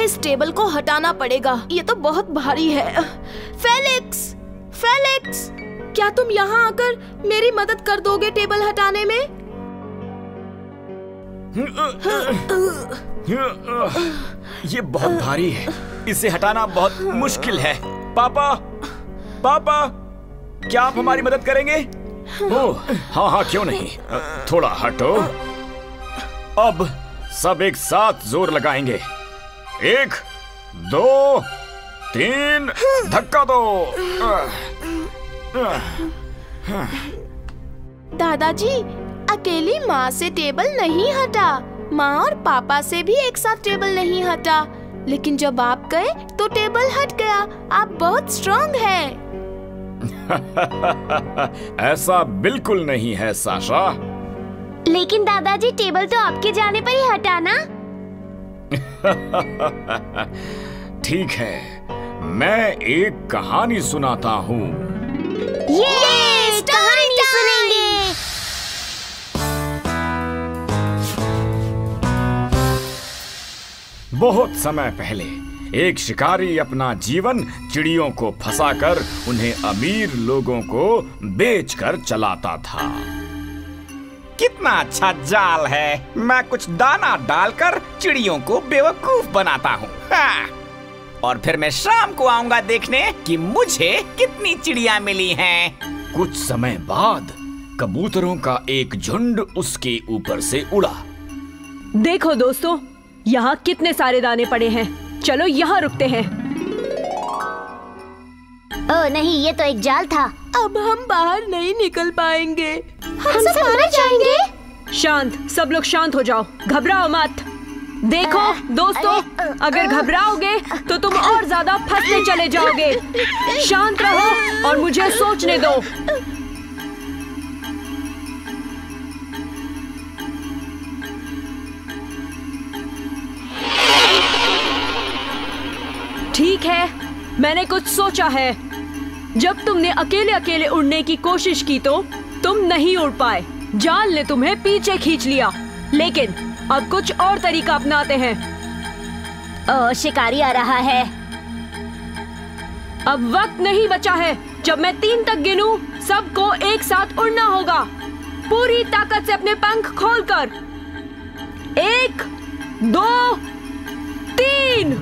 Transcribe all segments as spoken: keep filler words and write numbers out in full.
मुझे इस टेबल को हटाना पड़ेगा, ये तो बहुत भारी है। फेलिक्स, फेलिक्स, क्या तुम यहाँ आकर मेरी मदद कर दोगे टेबल हटाने में? ये बहुत भारी है, इसे हटाना बहुत मुश्किल है। पापा, पापा, क्या आप हमारी मदद करेंगे? ओह, हाँ हाँ क्यों नहीं, थोड़ा हटो। अब सब एक साथ जोर लगाएंगे। एक, दो, तीन, धक्का दो। दादाजी, अकेली माँ से टेबल नहीं हटा, माँ और पापा से भी एक साथ टेबल नहीं हटा, लेकिन जब आप गए तो टेबल हट गया। आप बहुत स्ट्रॉन्ग हैं। ऐसा बिल्कुल नहीं है साशा। लेकिन दादाजी, टेबल तो आपके जाने पर ही हटा ना। ठीक है, मैं एक कहानी सुनाता हूँ। ये कहानी सुनेंगे। बहुत समय पहले एक शिकारी अपना जीवन चिड़ियों को फंसाकर उन्हें अमीर लोगों को बेचकर चलाता था। कितना अच्छा जाल है, मैं कुछ दाना डालकर चिड़ियों को बेवकूफ बनाता हूँ। हाँ। और फिर मैं शाम को आऊंगा देखने कि मुझे कितनी चिड़िया मिली हैं। कुछ समय बाद कबूतरों का एक झुंड उसके ऊपर से उड़ा। देखो दोस्तों, यहाँ कितने सारे दाने पड़े हैं, चलो यहाँ रुकते हैं। ओह नहीं, ये तो एक जाल था। अब हम बाहर नहीं निकल पाएंगे, हम सब मारे जाएंगे। शांत, सब लोग शांत हो जाओ, घबराओ मत। देखो दोस्तों, अगर घबराओगे तो तुम और ज्यादा फंसते चले जाओगे। शांत रहो और मुझे सोचने दो। ठीक है, मैंने कुछ सोचा है। जब तुमने अकेले अकेले उड़ने की कोशिश की तो तुम नहीं उड़ पाए, जाल ने तुम्हें पीछे खींच लिया। लेकिन अब कुछ और तरीका अपनाते हैं। ओह, शिकारी आ रहा है। अब वक्त नहीं बचा है। जब मैं तीन तक गिनूं, सबको एक साथ उड़ना होगा, पूरी ताकत से अपने पंख खोलकर। एक, दो, तीन।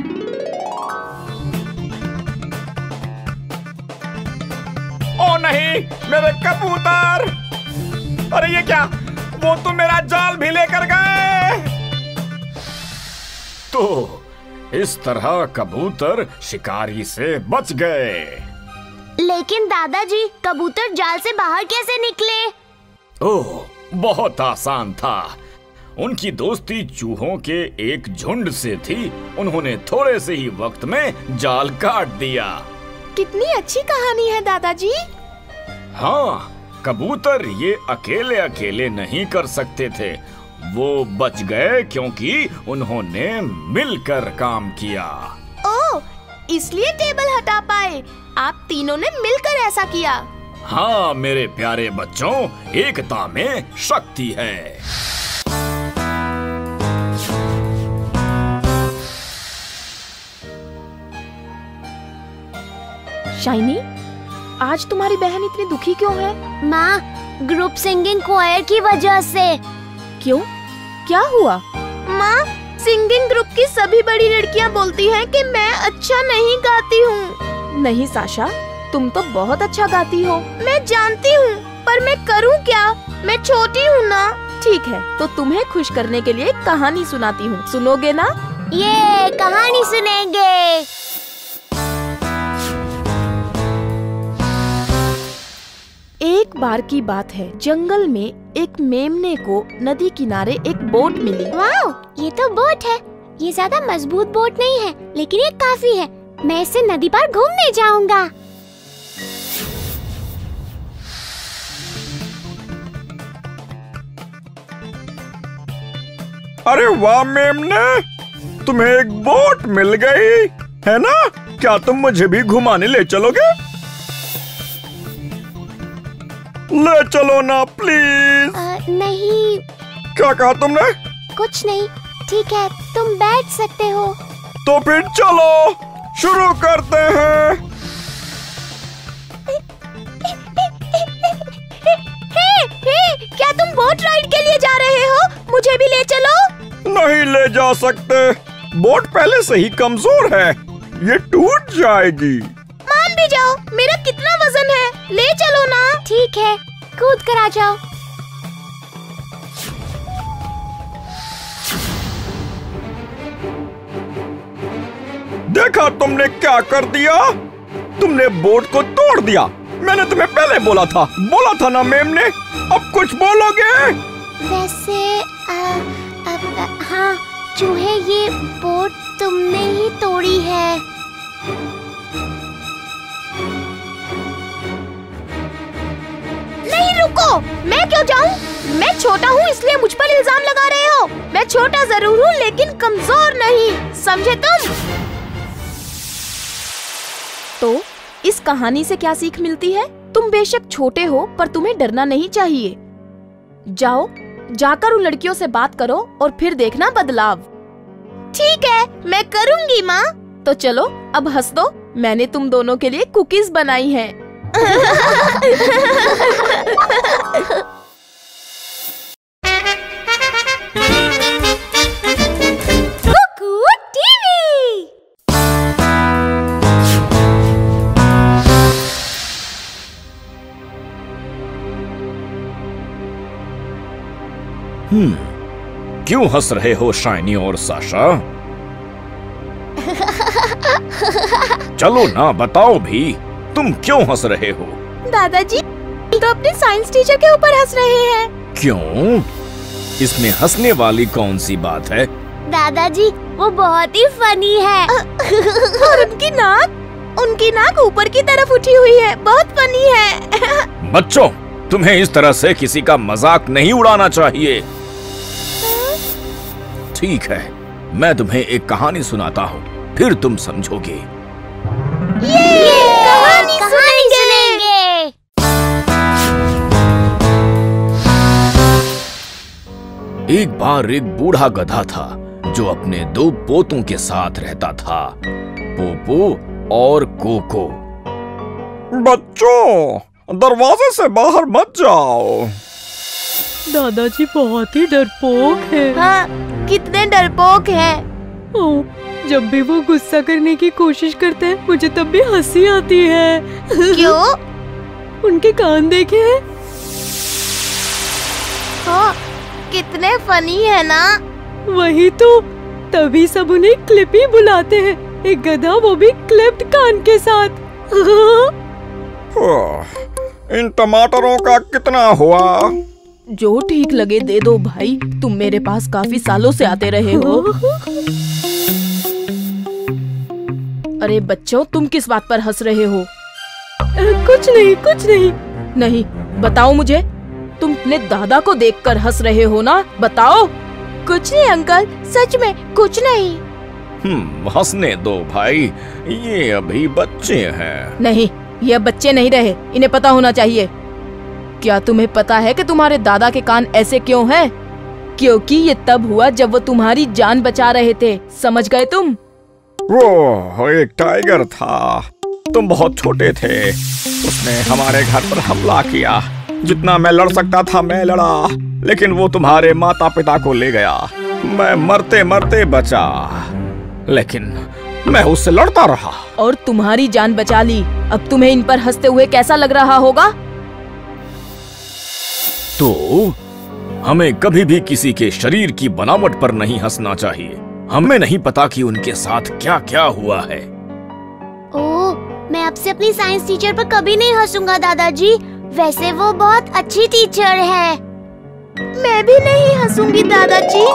ओ नहीं, मेरे कबूतर! अरे ये क्या, वो तो मेरा जाल भी लेकर गए। तो इस तरह कबूतर शिकारी से बच गए। लेकिन दादाजी, कबूतर जाल से बाहर कैसे निकले? ओह, बहुत आसान था। उनकी दोस्ती चूहों के एक झुंड से थी। उन्होंने थोड़े से ही वक्त में जाल काट दिया। कितनी अच्छी कहानी है दादाजी। हाँ, कबूतर ये अकेले अकेले नहीं कर सकते थे। वो बच गए क्योंकि उन्होंने मिलकर काम किया। ओह, इसलिए टेबल हटा पाए। आप तीनों ने मिलकर ऐसा किया। हाँ मेरे प्यारे बच्चों, एकता में शक्ति है। शाइनी, आज तुम्हारी बहन इतनी दुखी क्यों है? माँ, ग्रुप सिंगिंग क्वायर की वजह से। क्यों? क्या हुआ? माँ, सिंगिंग ग्रुप की सभी बड़ी लड़कियाँ बोलती हैं कि मैं अच्छा नहीं गाती हूँ। नहीं साशा, तुम तो बहुत अच्छा गाती हो। मैं जानती हूँ, पर मैं करूँ क्या? मैं छोटी हूँ ना। ठीक है, तो तुम्हें खुश करने के लिए एक कहानी सुनाती हूँ, सुनोगे ना? ये कहानी सुनेंगे। एक बार की बात है, जंगल में एक मेमने को नदी किनारे एक बोट मिली। वाओ, ये तो बोट है। ये ज्यादा मजबूत बोट नहीं है, लेकिन ये काफी है। मैं इससे नदी पार घूमने जाऊंगा। अरे वाह मेमने, तुम्हें एक बोट मिल गई है ना? क्या तुम मुझे भी घुमाने ले चलोगे? ले चलो ना प्लीज। आ, नहीं। क्या कहा तुमने? कुछ नहीं। ठीक है, तुम बैठ सकते हो। तो फिर चलो शुरू करते हैं। हे, हे, क्या तुम बोट राइड के लिए जा रहे हो? मुझे भी ले चलो। नहीं ले जा सकते, बोट पहले से ही कमजोर है, ये टूट जाएगी। मान भी जाओ, मेरा कितना वजन है, ले चलो ना। ठीक है, कूद कर आ जाओ। देखा तुमने क्या कर दिया? तुमने बोट को तोड़ दिया। मैंने तुम्हें पहले बोला था, बोला था ना मैम ने। अब कुछ बोलोगे? वैसे आ, आ, आ, हाँ चूहे, ये बोट तुमने ही तोड़ी है। नहीं रुको, मैं क्यों जाऊं? मैं छोटा हूँ इसलिए मुझ पर इल्जाम लगा रहे हो। मैं छोटा जरूर हूँ लेकिन कमजोर नहीं, समझे तुम? तो इस कहानी से क्या सीख मिलती है? तुम बेशक छोटे हो पर तुम्हें डरना नहीं चाहिए। जाओ, जाकर उन लड़कियों से बात करो और फिर देखना बदलाव। ठीक है, मैं करूँगी माँ। तो चलो अब हंस दो, मैंने तुम दोनों के लिए कुकीज बनाई हैं। Kuku TV. हम्म, क्यों हंस रहे हो शाइनी और साशा? चलो ना बताओ भी, तुम क्यों हंस रहे हो? दादाजी तो अपने साइंस टीचर के ऊपर हंस रहे हैं। क्यों? इसमें हंसने वाली कौन सी बात है? दादाजी वो बहुत ही फनी है। और उनकी नाक, उनकी नाक ऊपर की तरफ उठी हुई है, बहुत फनी है। बच्चों, तुम्हें इस तरह से किसी का मजाक नहीं उड़ाना चाहिए। ठीक है, मैं तुम्हें एक कहानी सुनाता हूँ, फिर तुम समझोगे। ये कहानी सुनेंगे। एक बार एक बूढ़ा गधा था जो अपने दो पोतों के साथ रहता था, पोपो और कोको। बच्चों, दरवाजे से बाहर मत जाओ। दादाजी बहुत ही डरपोक है। हाँ, कितने डरपोक हैं। ओ, जब भी वो गुस्सा करने की कोशिश करते हैं मुझे तब भी हंसी आती है। क्यों? उनके कान देखे हैं? हाँ, कितने फनी है ना। वही तो, तभी सब उन्हें क्लिपी बुलाते हैं। एक गधा, वो भी क्लिप्ड कान के साथ। इन टमाटरों का कितना हुआ? जो ठीक लगे दे दो भाई, तुम मेरे पास काफी सालों से आते रहे हो। अरे बच्चों, तुम किस बात पर हंस रहे हो? कुछ नहीं, कुछ नहीं। नहीं, बताओ मुझे, तुम अपने दादा को देखकर हंस रहे हो ना? बताओ। कुछ नहीं अंकल, सच में कुछ नहीं। हम्म, हंसने दो भाई, ये अभी बच्चे हैं। नहीं, ये बच्चे नहीं रहे, इन्हें पता होना चाहिए। क्या तुम्हें पता है कि तुम्हारे दादा के कान ऐसे क्यों हैं? क्योंकि ये तब हुआ जब वो तुम्हारी जान बचा रहे थे, समझ गए तुम? वो एक टाइगर था, तुम बहुत छोटे थे, उसने हमारे घर पर हमला किया। जितना मैं लड़ सकता था मैं लड़ा, लेकिन वो तुम्हारे माता पिता को ले गया। मैं मरते मरते बचा, लेकिन मैं उससे लड़ता रहा और तुम्हारी जान बचा ली। अब तुम्हें इन पर हंसते हुए कैसा लग रहा होगा? तो हमें कभी भी किसी के शरीर की बनावट पर नहीं हंसना चाहिए। हमें नहीं पता कि उनके साथ क्या क्या हुआ है। ओह, मैं अब से अपनी साइंस टीचर पर कभी नहीं हंसूंगा दादाजी। वैसे वो बहुत अच्छी टीचर है। मैं भी नहीं हंसूंगी दादाजी।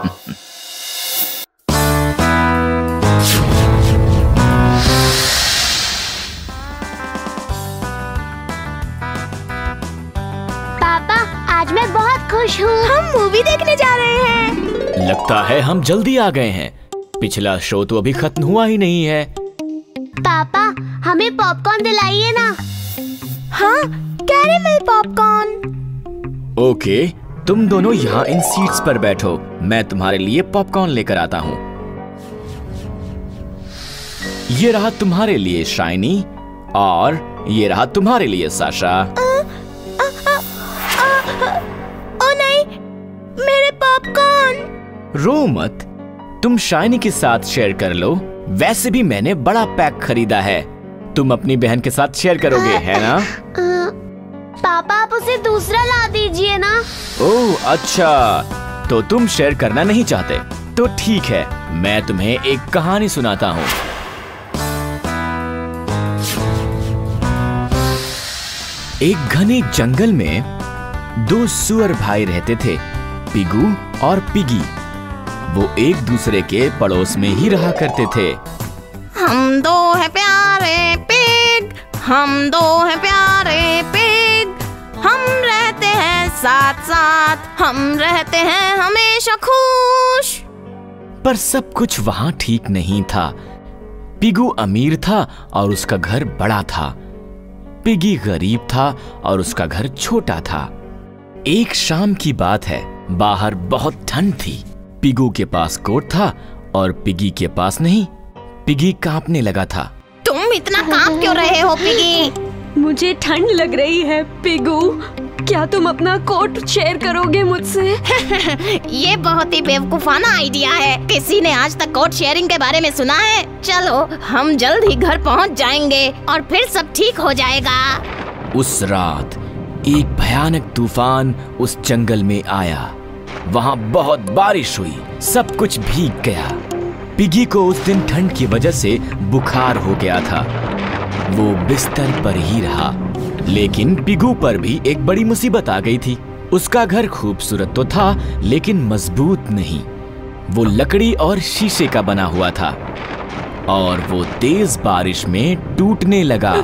पापा, आज मैं बहुत खुश हूँ। हम मूवी देखने जा रहे हैं। लगता है हम जल्दी आ गए हैं। पिछला शो तो अभी खत्म हुआ ही नहीं है। पापा, हमें पॉपकॉर्न दिलाइए ना। हाँ, कैरेमल पॉपकॉर्न। ओके, तुम दोनों यहाँ इन सीट्स पर बैठो, मैं तुम्हारे लिए पॉपकॉर्न लेकर आता हूँ। ये रहा तुम्हारे लिए शाइनी, और ये रहा तुम्हारे लिए साशा। आ, आ, आ, आ, आ, ओ नहीं, मेरे पॉपकॉर्न। रो मत, तुम शाइनी के साथ शेयर कर लो। वैसे भी मैंने बड़ा पैक खरीदा है, तुम अपनी बहन के साथ शेयर करोगे, है ना? आ, पापा आप उसे दूसरा ला दीजिए ना। ओह अच्छा, तो तुम शेयर करना नहीं चाहते, तो ठीक है, मैं तुम्हें एक कहानी सुनाता हूँ। एक घने जंगल में दो सुअर भाई रहते थे, पिगू और पिगी। वो एक दूसरे के पड़ोस में ही रहा करते थे। हम दो है प्यारे पिग, हम दो है प्यारे पिग, हम रहते हैं साथ साथ, हम रहते हैं हमेशा खुश। पर सब कुछ वहां ठीक नहीं था। पिगू अमीर था और उसका घर बड़ा था। पिगी गरीब था और उसका घर छोटा था। एक शाम की बात है, बाहर बहुत ठंड थी। पिगू के पास कोट था और पिगी के पास नहीं। पिगी कांपने लगा था। तुम इतना कांप क्यों रहे हो पिगी? मुझे ठंड लग रही है पिगू, क्या तुम अपना कोट शेयर करोगे मुझसे? ये बहुत ही बेवकूफाना आइडिया है। किसी ने आज तक कोट शेयरिंग के बारे में सुना है? चलो हम जल्द ही घर पहुंच जाएंगे और फिर सब ठीक हो जाएगा। उस रात एक भयानक तूफान उस जंगल में आया। वहां बहुत बारिश हुई, सब कुछ भीग गया। पिगी को उस दिन ठंड की वजह से बुखार हो गया था। वो बिस्तर पर ही रहा, लेकिन पिगू पर भी एक बड़ी मुसीबत आ गई थी। उसका घर खूबसूरत तो था, लेकिन मजबूत नहीं। वो लकड़ी और शीशे का बना हुआ था और वो तेज बारिश में टूटने लगा।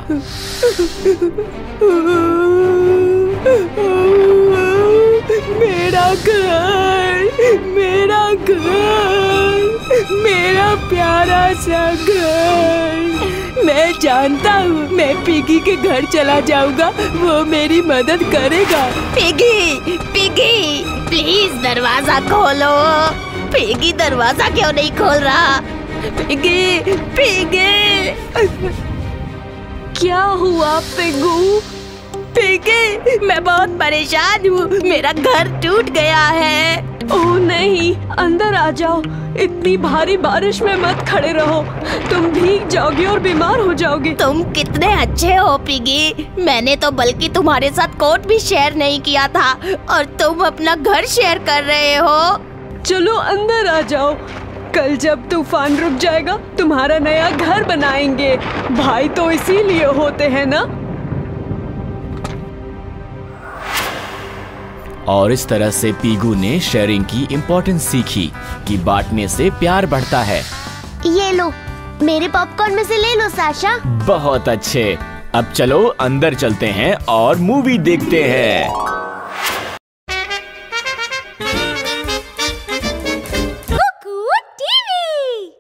मेरा घर, मेरा घर, मेरा प्यारा सा घर। मैं जानता हूँ मैं पिगी के घर चला जाऊंगा, वो मेरी मदद करेगा। पिगी, पिगी, प्लीज दरवाजा खोलो। पिगी दरवाजा क्यों नहीं खोल रहा? Piggy, Piggy. क्या हुआ पिगू? पिगी, मैं बहुत परेशान हूँ, मेरा घर टूट गया है। ओह नहीं, अंदर आ जाओ। इतनी भारी बारिश में मत खड़े रहो, तुम भीग जाओगे और बीमार हो जाओगे। तुम कितने अच्छे हो पिगी, मैंने तो बल्कि तुम्हारे साथ कोट भी शेयर नहीं किया था और तुम अपना घर शेयर कर रहे हो। चलो अंदर आ जाओ, कल जब तूफान रुक जाएगा तुम्हारा नया घर बनाएंगे। भाई तो इसीलिए होते हैं ना। और इस तरह से पीगू ने शेयरिंग की इम्पोर्टेंस सीखी कि बांटने से प्यार बढ़ता है। ये लो, मेरे पॉपकॉर्न में से ले लो साशा। बहुत अच्छे, अब चलो अंदर चलते हैं और मूवी देखते हैं। Kuku TV.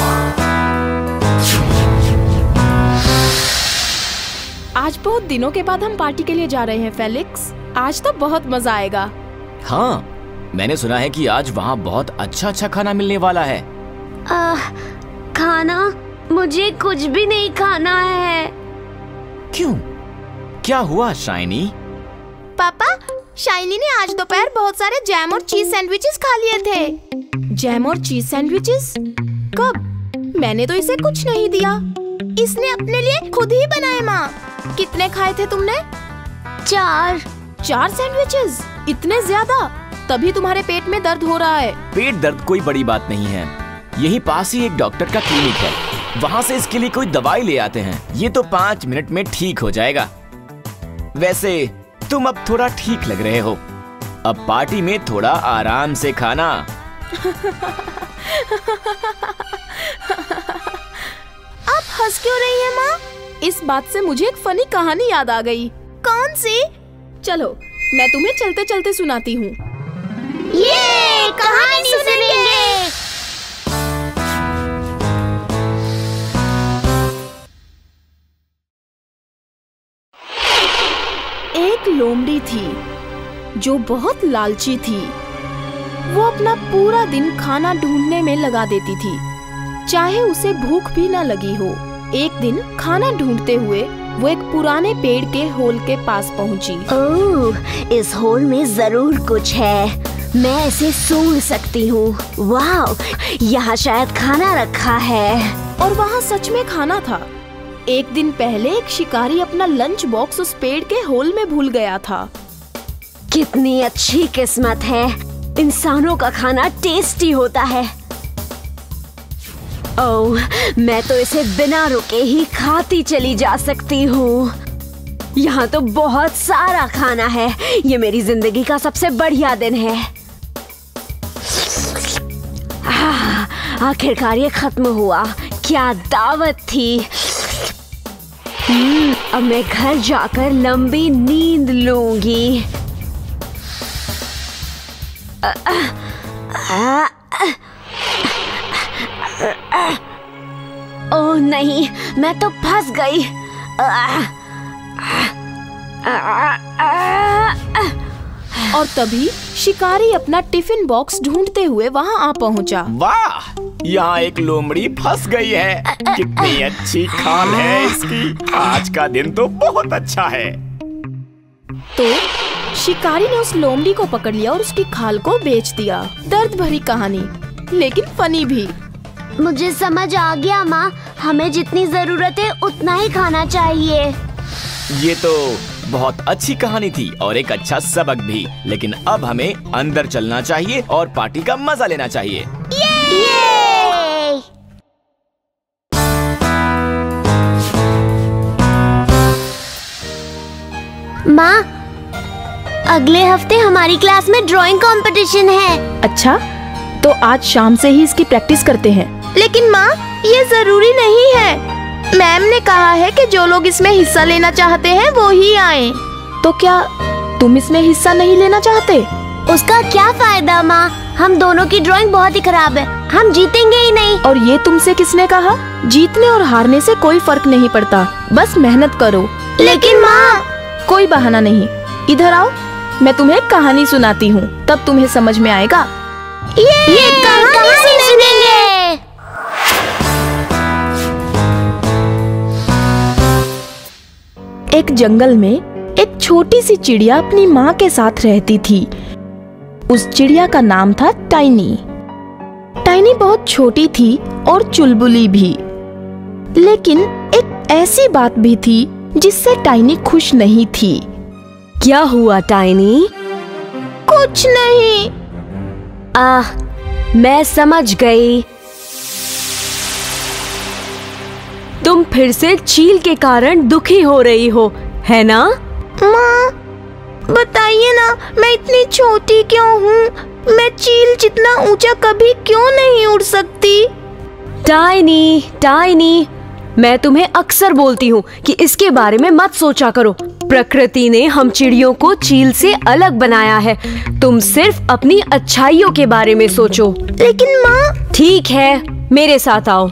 आज बहुत दिनों के बाद हम पार्टी के लिए जा रहे हैं फेलिक्स। आज तो बहुत मजा आएगा। हाँ, मैंने सुना है कि आज वहाँ बहुत अच्छा अच्छा खाना मिलने वाला है। आ, खाना? मुझे कुछ भी नहीं खाना है। क्यों? क्या हुआ शाइनी? पापा, शाइनी ने आज दोपहर बहुत सारे जैम और चीज सैंडविचेस खा लिए थे। जैम और चीज सैंडविचेस? कब? मैंने तो इसे कुछ नहीं दिया। इसने अपने लिए खुद ही बनाए। माँ, कितने खाए थे तुमने? चार। चार सैंडविचेस? इतने ज्यादा? तभी तुम्हारे पेट में दर्द हो रहा है। पेट दर्द कोई बड़ी बात नहीं है। यहीं पास ही एक डॉक्टर का क्लिनिक है, वहाँ से इसके लिए कोई दवाई ले आते हैं। ये तो पाँच मिनट में ठीक हो जाएगा। वैसे तुम अब थोड़ा ठीक लग रहे हो। अब पार्टी में थोड़ा आराम से खाना। आप हंस क्यों रही हैं माँ? इस बात से मुझे एक फनी कहानी याद आ गई। कौन सी? चलो मैं तुम्हें चलते चलते सुनाती हूँ। ये कहानी सुनेंगे। एक लोमड़ी थी जो बहुत लालची थी। वो अपना पूरा दिन खाना ढूंढने में लगा देती थी। चाहे उसे भूख भी न लगी हो। एक दिन खाना ढूंढते हुए वो एक पुराने पेड़ के होल के पास पहुंची। ओह, इस होल में जरूर कुछ है। मैं इसे सूंघ सकती हूँ। वाह, यहाँ शायद खाना रखा है। और वहाँ सच में खाना था। एक दिन पहले एक शिकारी अपना लंच बॉक्स उस पेड़ के होल में भूल गया था। कितनी अच्छी किस्मत है, इंसानों का खाना टेस्टी होता है। ओह, मैं तो इसे बिना रुके ही खाती चली जा सकती हूँ। यहाँ तो बहुत सारा खाना है। ये मेरी जिंदगी का सबसे बढ़िया दिन है। आखिरकार ये खत्म हुआ। क्या दावत थी। हम्म, अब मैं घर जाकर लंबी नींद लूंगी। ओह नहीं, मैं तो फंस गई। और तभी शिकारी अपना टिफिन बॉक्स ढूंढते हुए वहाँ आ पहुँचा। वाह, यहाँ एक लोमड़ी फंस गई है। कितनी अच्छी खाल है इसकी। आज का दिन तो बहुत अच्छा है। तो शिकारी ने उस लोमड़ी को पकड़ लिया और उसकी खाल को बेच दिया। दर्द भरी कहानी, लेकिन फनी भी। मुझे समझ आ गया माँ, हमें जितनी जरूरत है उतना ही खाना चाहिए। ये तो बहुत अच्छी कहानी थी और एक अच्छा सबक भी। लेकिन अब हमें अंदर चलना चाहिए और पार्टी का मजा लेना चाहिए। माँ, अगले हफ्ते हमारी क्लास में ड्राइंग कंपटीशन है। अच्छा, तो आज शाम से ही इसकी प्रैक्टिस करते हैं। लेकिन माँ, ये जरूरी नहीं है। मैम ने कहा है कि जो लोग इसमें हिस्सा लेना चाहते हैं वो ही आएं। तो क्या तुम इसमें हिस्सा नहीं लेना चाहते? उसका क्या फायदा माँ, हम दोनों की ड्राइंग बहुत ही खराब है। हम जीतेंगे ही नहीं। और ये तुमसे किसने कहा? जीतने और हारने से कोई फर्क नहीं पड़ता, बस मेहनत करो। लेकिन माँ, कोई बहाना नहीं। इधर आओ, मैं तुम्हें कहानी सुनाती हूँ, तब तुम्हें समझ में आएगा। ये, ये कहानी सुनेंगे। एक जंगल में एक छोटी सी चिड़िया अपनी माँ के साथ रहती थी। उस चिड़िया का नाम था टाइनी। टाइनी बहुत छोटी थी और चुलबुली भी। लेकिन एक ऐसी बात भी थी जिससे टाइनी खुश नहीं थी। क्या हुआ टाइनी? कुछ नहीं। आह, मैं समझ गई। तुम फिर से चील के कारण दुखी हो रही हो, है ना? माँ, बताइए ना, मैं इतनी छोटी क्यों हूँ? मैं चील जितना ऊंचा कभी क्यों नहीं उड़ सकती? टाइनी, टाइनी, मैं तुम्हें अक्सर बोलती हूँ कि इसके बारे में मत सोचा करो। प्रकृति ने हम चिड़ियों को चील से अलग बनाया है। तुम सिर्फ अपनी अच्छाइयों के बारे में सोचो। लेकिन माँ। ठीक है, मेरे साथ आओ।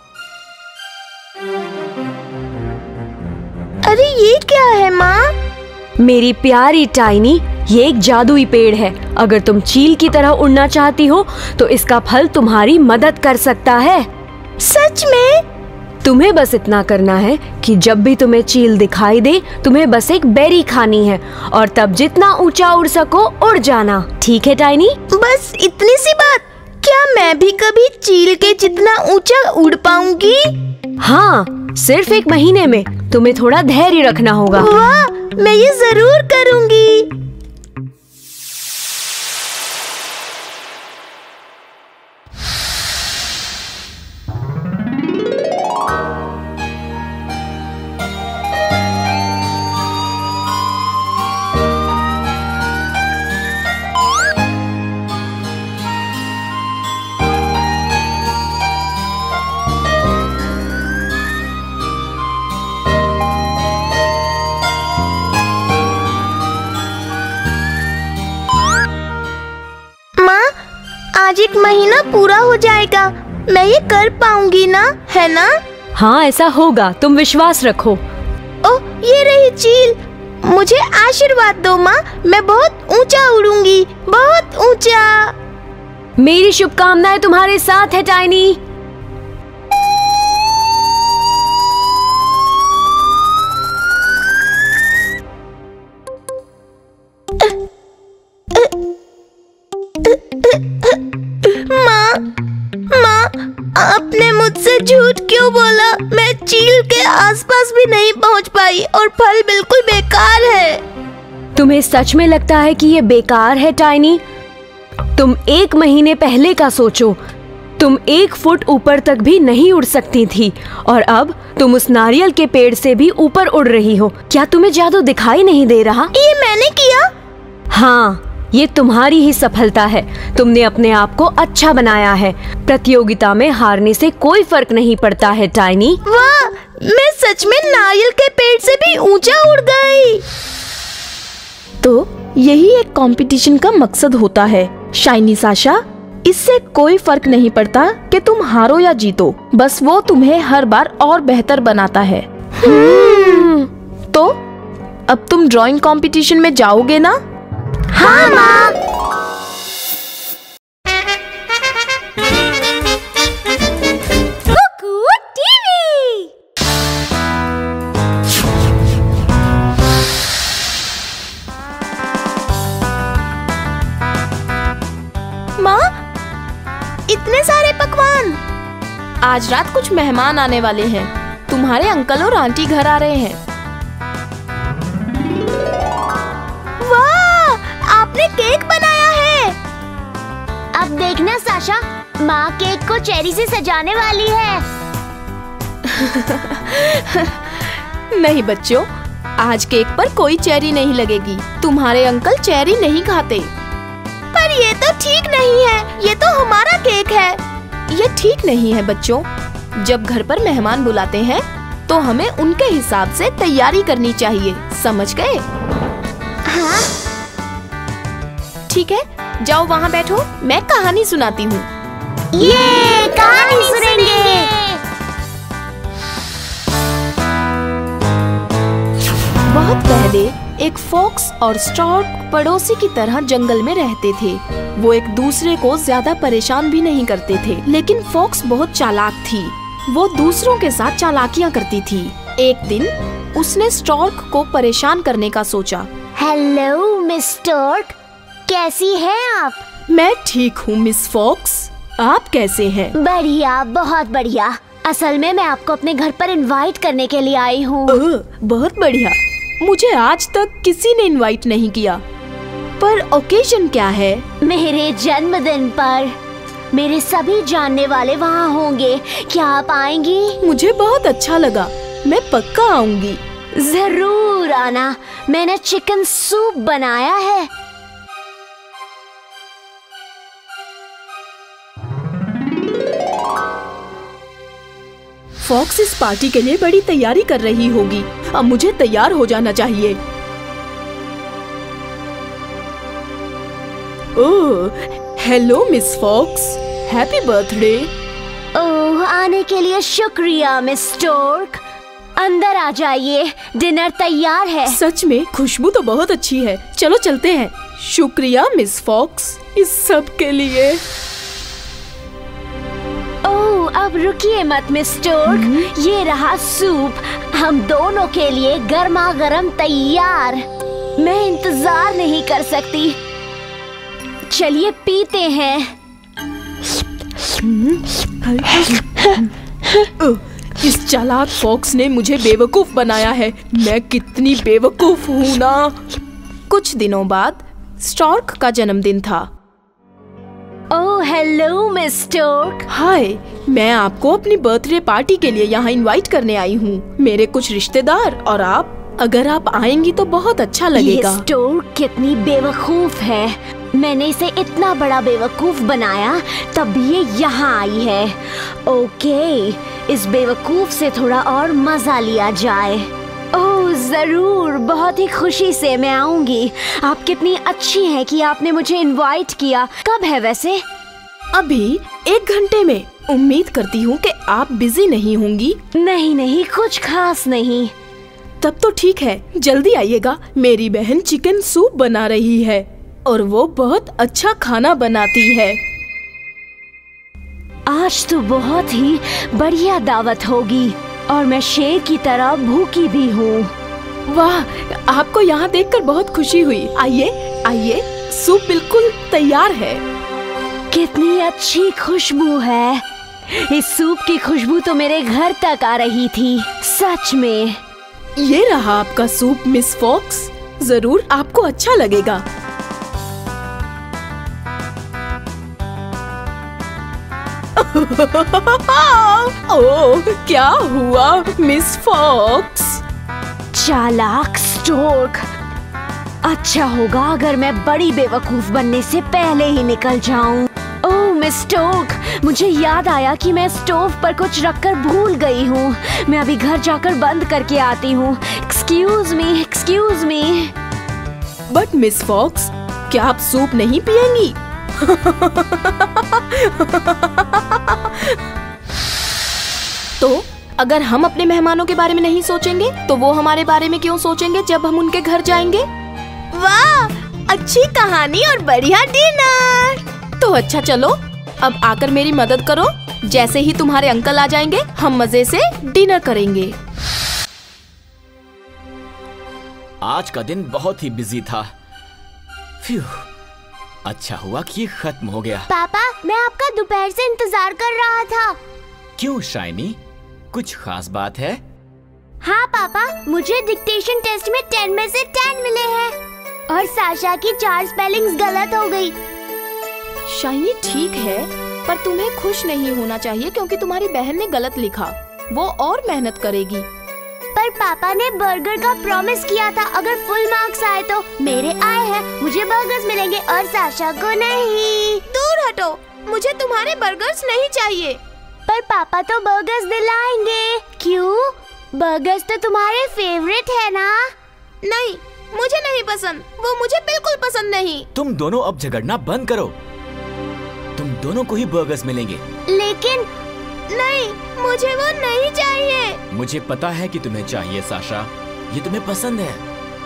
अरे ये क्या है माँ? मेरी प्यारी टाइनी, ये एक जादुई पेड़ है। अगर तुम चील की तरह उड़ना चाहती हो तो इसका फल तुम्हारी मदद कर सकता है। सच में? तुम्हें बस इतना करना है कि जब भी तुम्हें चील दिखाई दे, तुम्हें बस एक बेरी खानी है और तब जितना ऊंचा उड़ सको उड़ जाना। ठीक है टाइनी? बस इतनी सी बात? क्या मैं भी कभी चील के जितना ऊंचा उड़ पाऊंगी? हाँ, सिर्फ एक महीने में। तुम्हें थोड़ा धैर्य रखना होगा। वाह, मैं ये जरूर करूंगी। आज एक महीना पूरा हो जाएगा, मैं ये कर पाऊंगी ना, है ना? हाँ, ऐसा होगा, तुम विश्वास रखो। ओह, ये रही चील। मुझे आशीर्वाद दो माँ, मैं बहुत ऊंचा उड़ूंगी, बहुत ऊंचा। मेरी शुभकामनाएं तुम्हारे साथ है टाइनी। मैंने झूठ क्यों बोला? मैं चील के आसपास भी नहीं पहुंच पाई और फल बिल्कुल बेकार है। तुम्हें सच में लगता है कि ये बेकार है टाइनी? तुम एक महीने पहले का सोचो। तुम एक फुट ऊपर तक भी नहीं उड़ सकती थी और अब तुम उस नारियल के पेड़ से भी ऊपर उड़ रही हो। क्या तुम्हें जादू दिखाई नहीं दे रहा? ये मैंने किया? हाँ, ये तुम्हारी ही सफलता है। तुमने अपने आप को अच्छा बनाया है। प्रतियोगिता में हारने से कोई फर्क नहीं पड़ता है टाइनी। वाह, मैं सच में नारियल के पेड़ से भी ऊंचा उड़ गई। तो यही एक कंपटीशन का मकसद होता है शाइनी साशा। इससे कोई फर्क नहीं पड़ता कि तुम हारो या जीतो, बस वो तुम्हें हर बार और बेहतर बनाता है। तो अब तुम ड्राइंग कंपटीशन में जाओगे ना? हाँ माँ। Kuku TV. माँ, इतने सारे पकवान। आज रात कुछ मेहमान आने वाले हैं। तुम्हारे अंकल और आंटी घर आ रहे हैं। वाह, आपने केक बनाया है। अब देखना साशा, माँ केक को चेरी से सजाने वाली है। नहीं बच्चों, आज केक पर कोई चेरी नहीं लगेगी। तुम्हारे अंकल चेरी नहीं खाते। पर ये तो ठीक नहीं है, ये तो हमारा केक है। ये ठीक नहीं है बच्चों। जब घर पर मेहमान बुलाते हैं तो हमें उनके हिसाब से तैयारी करनी चाहिए, समझ गए? हाँ? ठीक है, जाओ वहाँ बैठो, मैं कहानी सुनाती हूँ। ये कहानी सुनेंगे। बहुत पहले एक फॉक्स और स्टॉर्क पड़ोसी की तरह जंगल में रहते थे। वो एक दूसरे को ज्यादा परेशान भी नहीं करते थे, लेकिन फॉक्स बहुत चालाक थी। वो दूसरों के साथ चालाकियाँ करती थी। एक दिन उसने स्टॉर्क को परेशान करने का सोचा। हेलो मिस स्टॉर्क, कैसी हैं आप? मैं ठीक हूँ मिस फॉक्स, आप कैसे हैं? बढ़िया, बहुत बढ़िया। असल में मैं आपको अपने घर पर इनवाइट करने के लिए आई हूँ। ओह, बहुत बढ़िया। मुझे आज तक किसी ने इनवाइट नहीं किया। पर ओकेजन क्या है? मेरे जन्मदिन पर मेरे सभी जानने वाले वहाँ होंगे। क्या आप आएंगी? मुझे बहुत अच्छा लगा, मैं पक्का आऊंगी। जरूर आना, मैंने चिकन सूप बनाया है। फॉक्स इस पार्टी के लिए बड़ी तैयारी कर रही होगी। अब मुझे तैयार हो जाना चाहिए। Oh, hello Miss Fox, happy birthday. Oh, आने के लिए शुक्रिया मिस स्टॉर्क। अंदर आ जाइए, डिनर तैयार है। सच में खुशबू तो बहुत अच्छी है। चलो चलते हैं। शुक्रिया मिस फॉक्स इस सब के लिए। ओह, अब रुकिए मत मिस स्टॉर्क, ये रहा सूप, हम दोनों के लिए गर्मा गर्म तैयार। मैं इंतजार नहीं कर सकती। चलिए पीते हैं। इस चालाक फॉक्स ने मुझे बेवकूफ बनाया है। मैं कितनी बेवकूफ हूँ ना। कुछ दिनों बाद स्टॉर्क का जन्मदिन था। Oh, hello Miss Stork. Hi, मैं आपको अपनी बर्थडे पार्टी के लिए यहाँ इनवाइट करने आई हूँ। मेरे कुछ रिश्तेदार और आप। अगर आप आएंगी तो बहुत अच्छा लगेगा। ये स्टॉर्क कितनी बेवकूफ है। मैंने इसे इतना बड़ा बेवकूफ बनाया, तब ये यहाँ आई है। ओके, इस बेवकूफ से थोड़ा और मजा लिया जाए। ओह जरूर, बहुत ही खुशी से मैं आऊंगी। आप कितनी अच्छी हैं कि आपने मुझे इनवाइट किया। कब है वैसे? अभी एक घंटे में। उम्मीद करती हूँ कि आप बिजी नहीं होंगी। नहीं नहीं, कुछ खास नहीं। तब तो ठीक है, जल्दी आइएगा। मेरी बहन चिकन सूप बना रही है और वो बहुत अच्छा खाना बनाती है। आज तो बहुत ही बढ़िया दावत होगी और मैं शेर की तरह भूखी भी हूँ। वाह, आपको यहाँ देखकर बहुत खुशी हुई। आइए आइए, सूप बिल्कुल तैयार है। कितनी अच्छी खुशबू है। इस सूप की खुशबू तो मेरे घर तक आ रही थी, सच में। ये रहा आपका सूप मिस फॉक्स, जरूर आपको अच्छा लगेगा। ओह, क्या हुआ मिस फॉक्स? चालाक स्टोर्क, अच्छा होगा अगर मैं बड़ी बेवकूफ बनने से पहले ही निकल जाऊं। ओह मिस स्टोर्क, मुझे याद आया कि मैं स्टोव पर कुछ रखकर भूल गई हूँ। मैं अभी घर जाकर बंद करके आती हूँ। Excuse me, excuse me. But Miss Fox, क्या आप सूप नहीं पिएंगी? तो अगर हम अपने मेहमानों के बारे में नहीं सोचेंगे तो वो हमारे बारे में क्यों सोचेंगे जब हम उनके घर जाएंगे? वाह, अच्छी कहानी और बढ़िया डिनर। तो अच्छा चलो, अब आकर मेरी मदद करो। जैसे ही तुम्हारे अंकल आ जाएंगे हम मजे से डिनर करेंगे। आज का दिन बहुत ही बिजी था। फ्यू, अच्छा हुआ कि ये खत्म हो गया। पापा, मैं आपका दोपहर से इंतजार कर रहा था। क्यों शाइनी, कुछ खास बात है? हाँ पापा, मुझे डिक्टेशन टेस्ट में टेन में से टेन मिले हैं और साशा की चार स्पेलिंग्स गलत हो गई। शाइनी ठीक है, पर तुम्हें खुश नहीं होना चाहिए क्योंकि तुम्हारी बहन ने गलत लिखा। वो और मेहनत करेगी। पर पापा ने बर्गर का प्रॉमिस किया था, अगर फुल मार्क्स आए तो मेरे आए हैं, मुझे बर्गर्स मिलेंगे और साशा को नहीं। दूर हटो, मुझे तुम्हारे बर्गर्स नहीं चाहिए। पर पापा तो बर्गर्स दिलाएंगे। क्यों? बर्गर्स तो तुम्हारे फेवरेट है ना? नहीं, मुझे नहीं पसंद, वो मुझे बिल्कुल पसंद नहीं। तुम दोनों अब झगड़ना बंद करो, तुम दोनों को ही बर्गर्स मिलेंगे। लेकिन नहीं, मुझे वो नहीं चाहिए। मुझे पता है कि तुम्हें चाहिए साशा, ये तुम्हें पसंद है।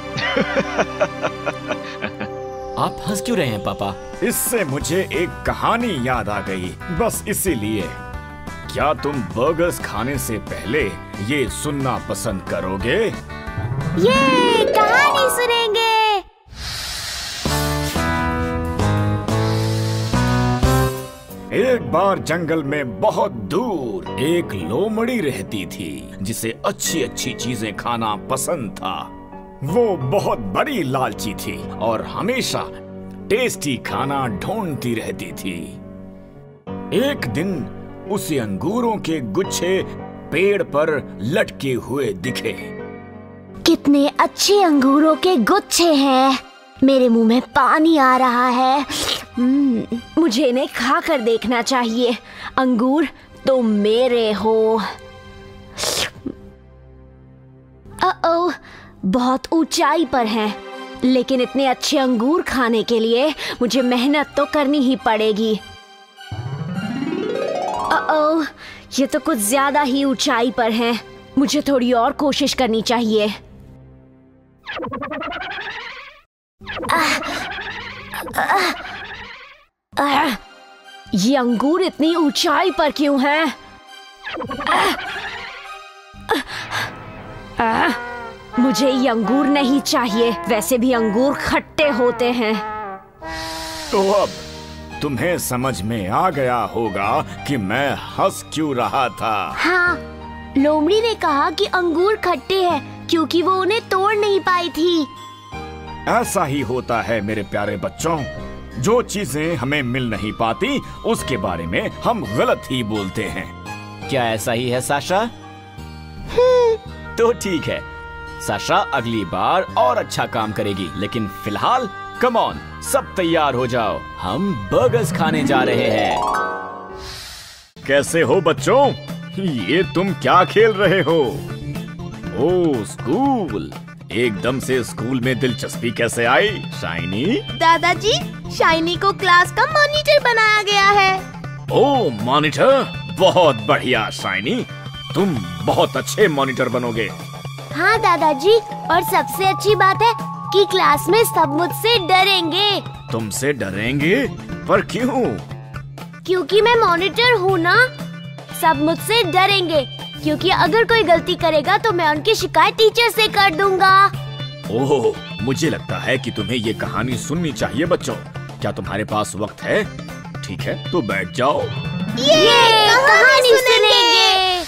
आप हंस क्यों रहे हैं पापा? इससे मुझे एक कहानी याद आ गई, बस इसीलिए। क्या तुम बर्गर्स खाने से पहले ये सुनना पसंद करोगे? ये कहानी सुनेंगे। एक बार जंगल में बहुत दूर एक लोमड़ी रहती थी जिसे अच्छी अच्छी चीजें खाना पसंद था। वो बहुत बड़ी लालची थी और हमेशा टेस्टी खाना ढूंढती रहती थी। एक दिन उसे अंगूरों के गुच्छे पेड़ पर लटके हुए दिखे। कितने अच्छे अंगूरों के गुच्छे हैं, मेरे मुंह में पानी आ रहा है। मुझे इन्हें खा कर देखना चाहिए। अंगूर तो मेरे हो। ओ, बहुत ऊंचाई पर हैं, लेकिन इतने अच्छे अंगूर खाने के लिए मुझे मेहनत तो करनी ही पड़ेगी। ओ, ये तो कुछ ज्यादा ही ऊंचाई पर हैं, मुझे थोड़ी और कोशिश करनी चाहिए। आह, आह, आह, ये अंगूर इतनी ऊंचाई पर क्यों हैं? आह, आह, मुझे ये अंगूर नहीं चाहिए, वैसे भी अंगूर खट्टे होते हैं। तो अब तुम्हें समझ में आ गया होगा कि मैं हंस क्यों रहा था। हाँ, लोमड़ी ने कहा कि अंगूर खट्टे हैं क्योंकि वो उन्हें तोड़ नहीं पाई थी। ऐसा ही होता है मेरे प्यारे बच्चों, जो चीजें हमें मिल नहीं पाती उसके बारे में हम गलत ही बोलते हैं। क्या ऐसा ही है साशा? तो ठीक है, साशा अगली बार और अच्छा काम करेगी, लेकिन फिलहाल कम ऑन, सब तैयार हो जाओ, हम बर्गर्स खाने जा रहे हैं। कैसे हो बच्चों? ये तुम क्या खेल रहे हो? ओह स्कूल, एकदम से स्कूल में दिलचस्पी कैसे आई शाइनी? दादाजी, शाइनी को क्लास का मॉनिटर बनाया गया है। ओह मॉनिटर, बहुत बढ़िया शाइनी, तुम बहुत अच्छे मॉनिटर बनोगे। हाँ दादाजी, और सबसे अच्छी बात है कि क्लास में सब मुझसे डरेंगे। तुमसे डरेंगे? पर क्यों? क्योंकि मैं मॉनिटर हूँ ना। सब मुझसे डरेंगे क्योंकि अगर कोई गलती करेगा तो मैं उनकी शिकायत टीचर से कर दूंगा। ओह, मुझे लगता है कि तुम्हें ये कहानी सुननी चाहिए बच्चों। क्या तुम्हारे पास वक्त है? ठीक है, तो बैठ जाओ। ये कहानी सुनेंगे।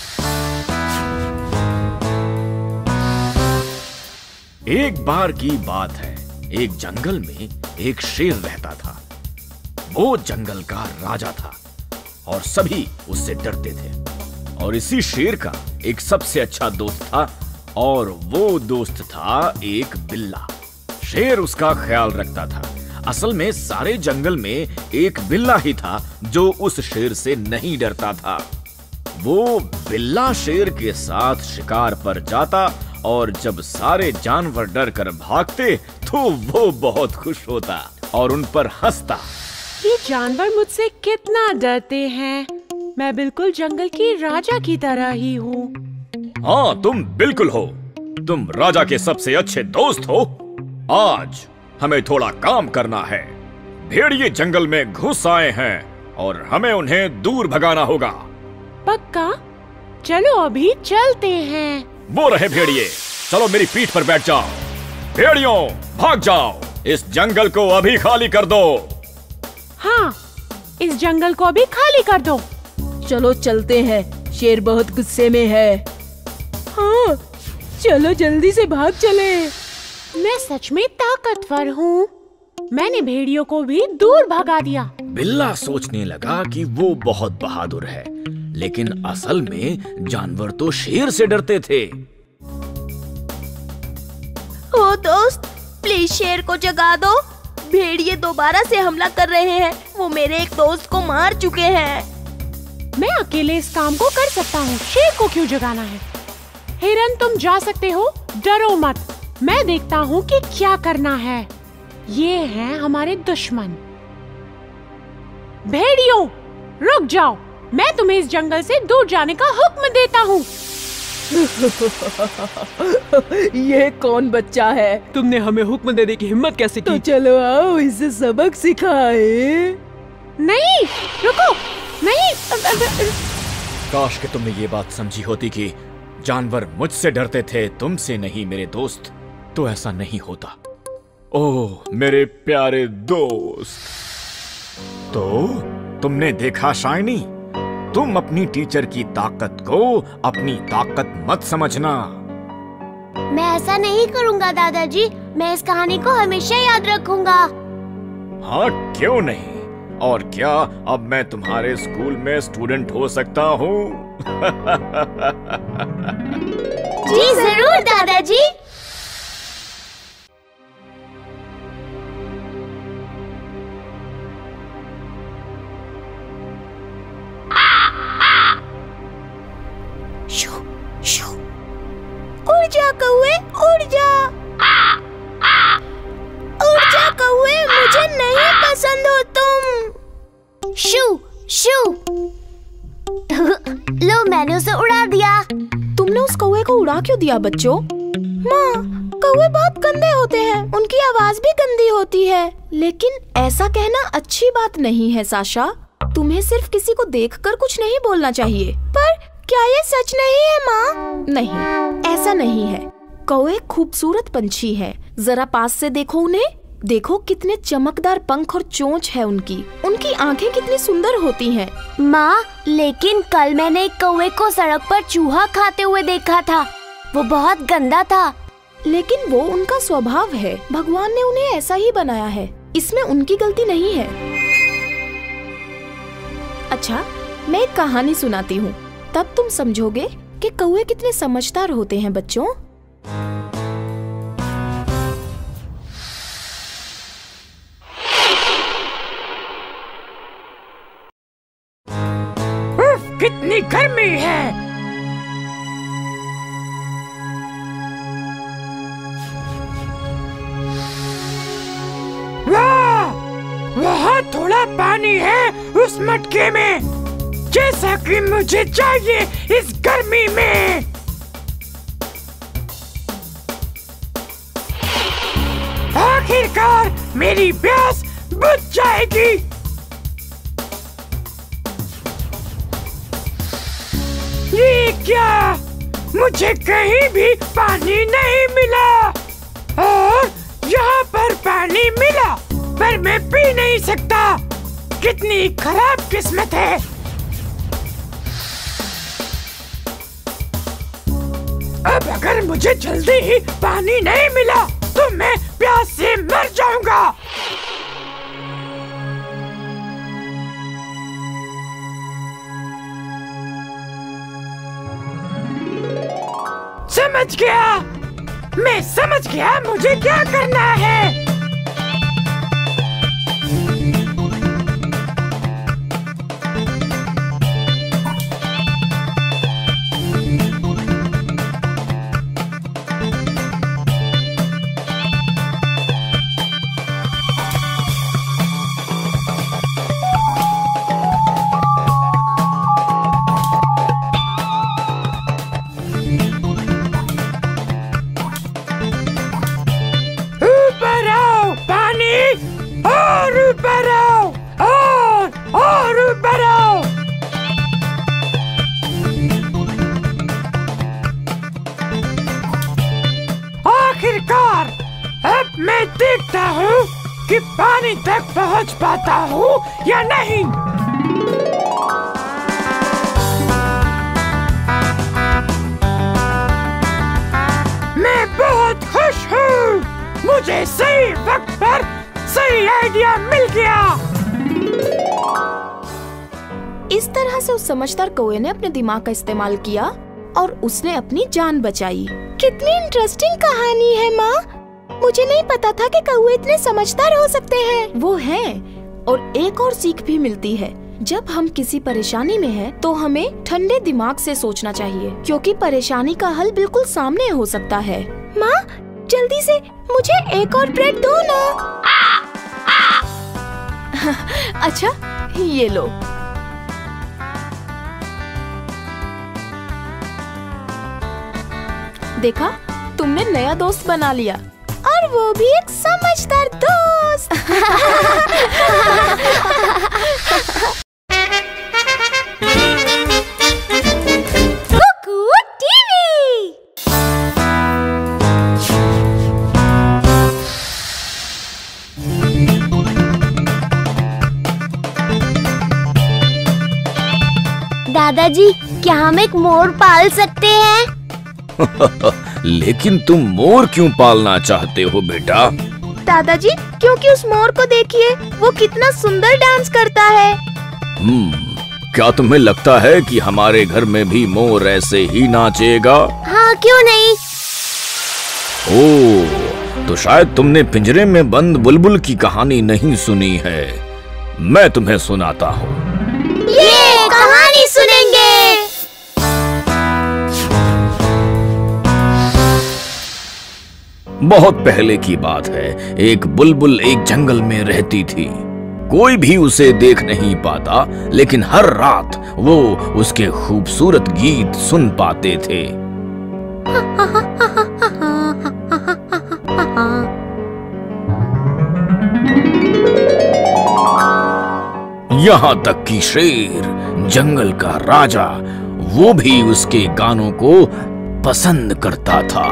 एक बार की बात है, एक जंगल में एक शेर रहता था। वो जंगल का राजा था और सभी उससे डरते थे। और इसी शेर का एक सबसे अच्छा दोस्त था और वो दोस्त था एक बिल्ला। शेर उसका ख्याल रखता था। असल में सारे जंगल में एक बिल्ला ही था जो उस शेर से नहीं डरता था। वो बिल्ला शेर के साथ शिकार पर जाता और जब सारे जानवर डर कर भागते तो वो बहुत खुश होता और उन पर हंसता। ये जानवर मुझसे कितना डरते हैं। मैं बिल्कुल जंगल की राजा की तरह ही हूँ। हाँ, तुम बिल्कुल हो। तुम राजा के सबसे अच्छे दोस्त हो। आज हमें थोड़ा काम करना है। भेड़िए जंगल में घुस आए हैं और हमें उन्हें दूर भगाना होगा। पक्का? चलो अभी चलते हैं। वो रहे भेड़िए, चलो मेरी पीठ पर बैठ जाओ। भेड़ियों, भाग जाओ, इस जंगल को अभी खाली कर दो। हाँ, इस जंगल को अभी खाली कर दो। चलो चलते हैं, शेर बहुत गुस्से में है। हाँ, चलो जल्दी से भाग चले। मैं सच में ताकतवर हूँ। मैंने भेड़ियों को भी दूर भगा दिया। बिल्ला सोचने लगा कि वो बहुत बहादुर है, लेकिन असल में जानवर तो शेर से डरते थे। ओ दोस्त, प्लीज शेर को जगा दो। भेड़िए दोबारा से हमला कर रहे हैं। वो मेरे एक दोस्त को मार चुके हैं। मैं अकेले इस काम को कर सकता हूँ। शेर को क्यों जगाना है? हिरन, तुम जा सकते हो, डरो मत। मैं देखता हूँ कि क्या करना है। ये हैं हमारे दुश्मन। भेड़ियों, रुक जाओ। मैं तुम्हें इस जंगल से दूर जाने का हुक्म देता हूँ। ये कौन बच्चा है? तुमने हमें हुक्म देने की हिम्मत कैसे की? तो चलो आओ, इसे सबक सिखाए। नहीं, रुको, नहीं। काश कि तुमने ये बात समझी होती कि जानवर मुझसे डरते थे, तुमसे नहीं मेरे दोस्त, तो ऐसा नहीं होता। ओह मेरे प्यारे दोस्त। तो तुमने देखा शाइनी, तुम अपनी टीचर की ताकत को अपनी ताकत मत समझना। मैं ऐसा नहीं करूँगा दादाजी। मैं इस कहानी को हमेशा याद रखूंगा। हाँ, क्यों नहीं? और क्या अब मैं तुम्हारे स्कूल में स्टूडेंट हो सकता हूँ? जी जरूर दादाजी। शू, शू। उड़ जा कौवे, उड़ जा। उड़ जा कौवे, मुझे नहीं पसंद हो तुम। शू शू। लो, मैंने उसे उड़ा दिया। तुमने उस कौवे को उड़ा क्यों दिया बच्चों? माँ, कौवे बहुत गंदे होते हैं। उनकी आवाज भी गंदी होती है। लेकिन ऐसा कहना अच्छी बात नहीं है साशा। तुम्हें सिर्फ किसी को देखकर कुछ नहीं बोलना चाहिए। पर क्या ये सच नहीं है माँ? नहीं, ऐसा नहीं है। कौवे खूबसूरत पंछी हैं। जरा पास से देखो उन्हें। देखो कितने चमकदार पंख और चोंच है उनकी। उनकी आंखें कितनी सुंदर होती हैं। माँ, लेकिन कल मैंने एक कौवे को सड़क पर चूहा खाते हुए देखा था। वो बहुत गंदा था। लेकिन वो उनका स्वभाव है। भगवान ने उन्हें ऐसा ही बनाया है। इसमें उनकी गलती नहीं है। अच्छा, मैं एक कहानी सुनाती हूँ, तब तुम समझोगे कि कौवे कितने समझदार होते हैं बच्चों। कितनी गर्मी है। वाह, वहाँ थोड़ा पानी है उस मटके में, जैसा कि मुझे चाहिए इस गर्मी में। आखिरकार मेरी प्यास बुझ जाएगी। ये क्या? मुझे कहीं भी पानी नहीं मिला। और यहाँ पर पानी मिला, पर मैं पी नहीं सकता। कितनी खराब किस्मत है। अब अगर मुझे जल्दी ही पानी नहीं मिला तो मैं प्यास से मर जाऊंगा। समझ गया, मैं समझ गया मुझे क्या करना है। आखिरकार अब मैं देखता हूँ कि पानी तक पहुँच पाता हूँ या नहीं। मैं बहुत खुश हूँ, मुझे सही वक्त पर सही आइडिया मिल गया। इस तरह से उस समझदार कौवे ने अपने दिमाग का इस्तेमाल किया और उसने अपनी जान बचाई। कितनी इंटरेस्टिंग कहानी है माँ। मुझे नहीं पता था कि कौवे इतने समझदार हो सकते हैं। वो हैं। और एक और सीख भी मिलती है, जब हम किसी परेशानी में हैं, तो हमें ठंडे दिमाग से सोचना चाहिए, क्योंकि परेशानी का हल बिल्कुल सामने हो सकता है। माँ जल्दी से मुझे एक और ब्रेड दो ना। अच्छा ये लो। देखा, तुमने नया दोस्त बना लिया, और वो भी एक समझदार दोस्त। Kuku TV. दादाजी, क्या हम एक मोर पाल सकते हैं? लेकिन तुम मोर क्यों पालना चाहते हो बेटा? दादाजी, क्योंकि उस मोर को देखिए, वो कितना सुंदर डांस करता है। हम्म, क्या तुम्हें लगता है कि हमारे घर में भी मोर ऐसे ही नाचेगा? हाँ, क्यों नहीं? ओह, तो शायद तुमने पिंजरे में बंद बुलबुल की कहानी नहीं सुनी है। मैं तुम्हें सुनाता हूँ। ये कहानी सुनेंगे। बहुत पहले की बात है, एक बुलबुल एक जंगल में रहती थी। कोई भी उसे देख नहीं पाता, लेकिन हर रात वो उसके खूबसूरत गीत सुन पाते थे। यहाँ तक कि शेर, जंगल का राजा, वो भी उसके गानों को पसंद करता था।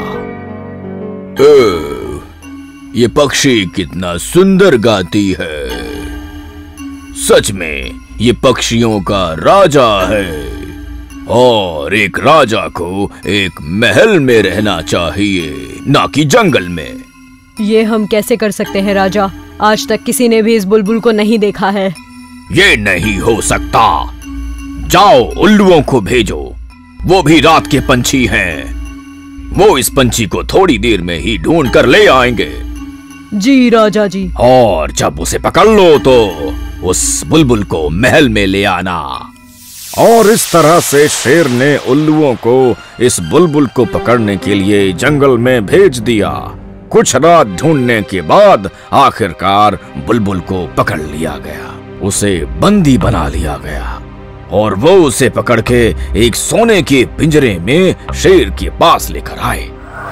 ओ, ये पक्षी कितना सुंदर गाती है। सच में ये पक्षियों का राजा है, और एक राजा को एक महल में रहना चाहिए, ना कि जंगल में। ये हम कैसे कर सकते हैं राजा? आज तक किसी ने भी इस बुलबुल को नहीं देखा है। ये नहीं हो सकता। जाओ उल्लुओं को भेजो, वो भी रात के पंछी हैं। वो इस पंछी को थोड़ी देर में ही ढूंढ कर ले आएंगे। जी राजा जी। और जब उसे पकड़ लो तो उस बुलबुल को महल में ले आना। और इस तरह से शेर ने उल्लुओं को इस बुलबुल को पकड़ने के लिए जंगल में भेज दिया। कुछ रात ढूंढने के बाद आखिरकार बुलबुल को पकड़ लिया गया, उसे बंदी बना लिया गया, और वो उसे पकड़ के एक सोने के पिंजरे में शेर के पास लेकर आए।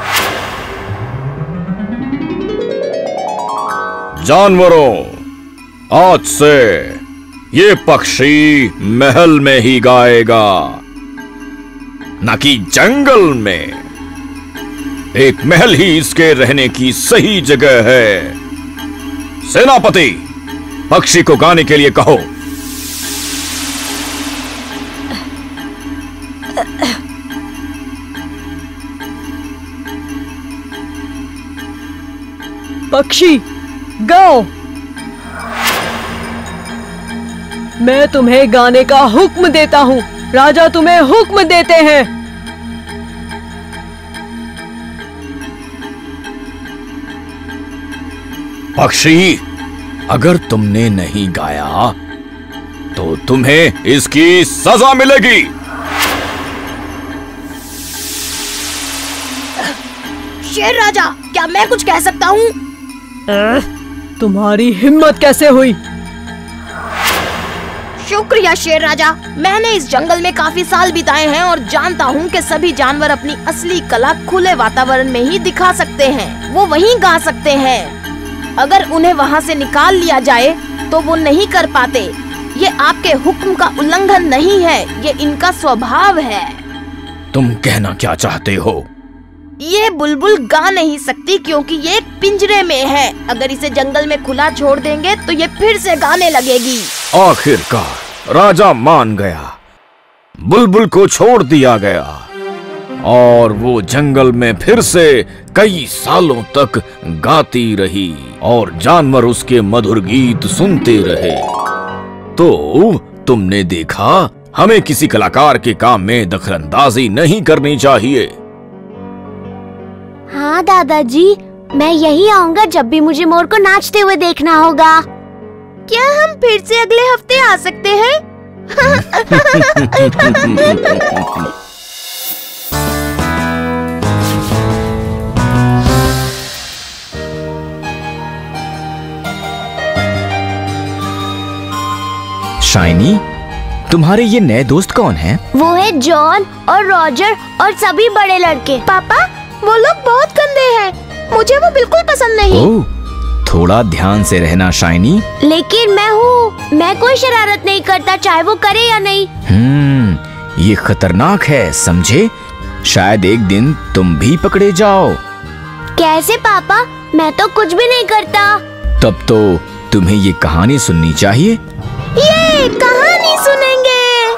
जानवरों, आज से ये पक्षी महल में ही गाएगा, न कि जंगल में। एक महल ही इसके रहने की सही जगह है। सेनापति, पक्षी को गाने के लिए कहो। पक्षी गाओ। मैं तुम्हें गाने का हुक्म देता हूँ। राजा तुम्हें हुक्म देते हैं। पक्षी, अगर तुमने नहीं गाया तो तुम्हें इसकी सजा मिलेगी। शेर राजा, क्या मैं कुछ कह सकता हूँ? तुम्हारी हिम्मत कैसे हुई? शुक्रिया शेर राजा, मैंने इस जंगल में काफी साल बिताए हैं और जानता हूँ कि सभी जानवर अपनी असली कला खुले वातावरण में ही दिखा सकते हैं। वो वहीं गा सकते हैं। अगर उन्हें वहाँ से निकाल लिया जाए तो वो नहीं कर पाते। ये आपके हुक्म का उल्लंघन नहीं है, ये इनका स्वभाव है। तुम कहना क्या चाहते हो? ये बुलबुल गा नहीं सकती क्योंकि ये एक पिंजरे में है। अगर इसे जंगल में खुला छोड़ देंगे तो ये फिर से गाने लगेगी। आखिरकार राजा मान गया। बुलबुल को छोड़ दिया गया और वो जंगल में फिर से कई सालों तक गाती रही और जानवर उसके मधुर गीत सुनते रहे। तो तुमने देखा, हमें किसी कलाकार के काम में दखलंदाजी नहीं करनी चाहिए। हाँ दादाजी, मैं यही आऊंगा जब भी मुझे मोर को नाचते हुए देखना होगा। क्या हम फिर से अगले हफ्ते आ सकते हैं? शाइनी, तुम्हारे ये नए दोस्त कौन हैं? वो है जॉन और रॉजर और सभी बड़े लड़के। पापा, वो लोग बहुत गंदे हैं। मुझे वो बिल्कुल पसंद नहीं। ओह, थोड़ा ध्यान से रहना शाइनी। लेकिन मैं हूँ, मैं कोई शरारत नहीं करता, चाहे वो करे या नहीं। हम्म, ये खतरनाक है, समझे? शायद एक दिन तुम भी पकड़े जाओ। कैसे पापा? मैं तो कुछ भी नहीं करता। तब तो तुम्हें ये कहानी सुननी चाहिए। ये कहानी सुनेंगे।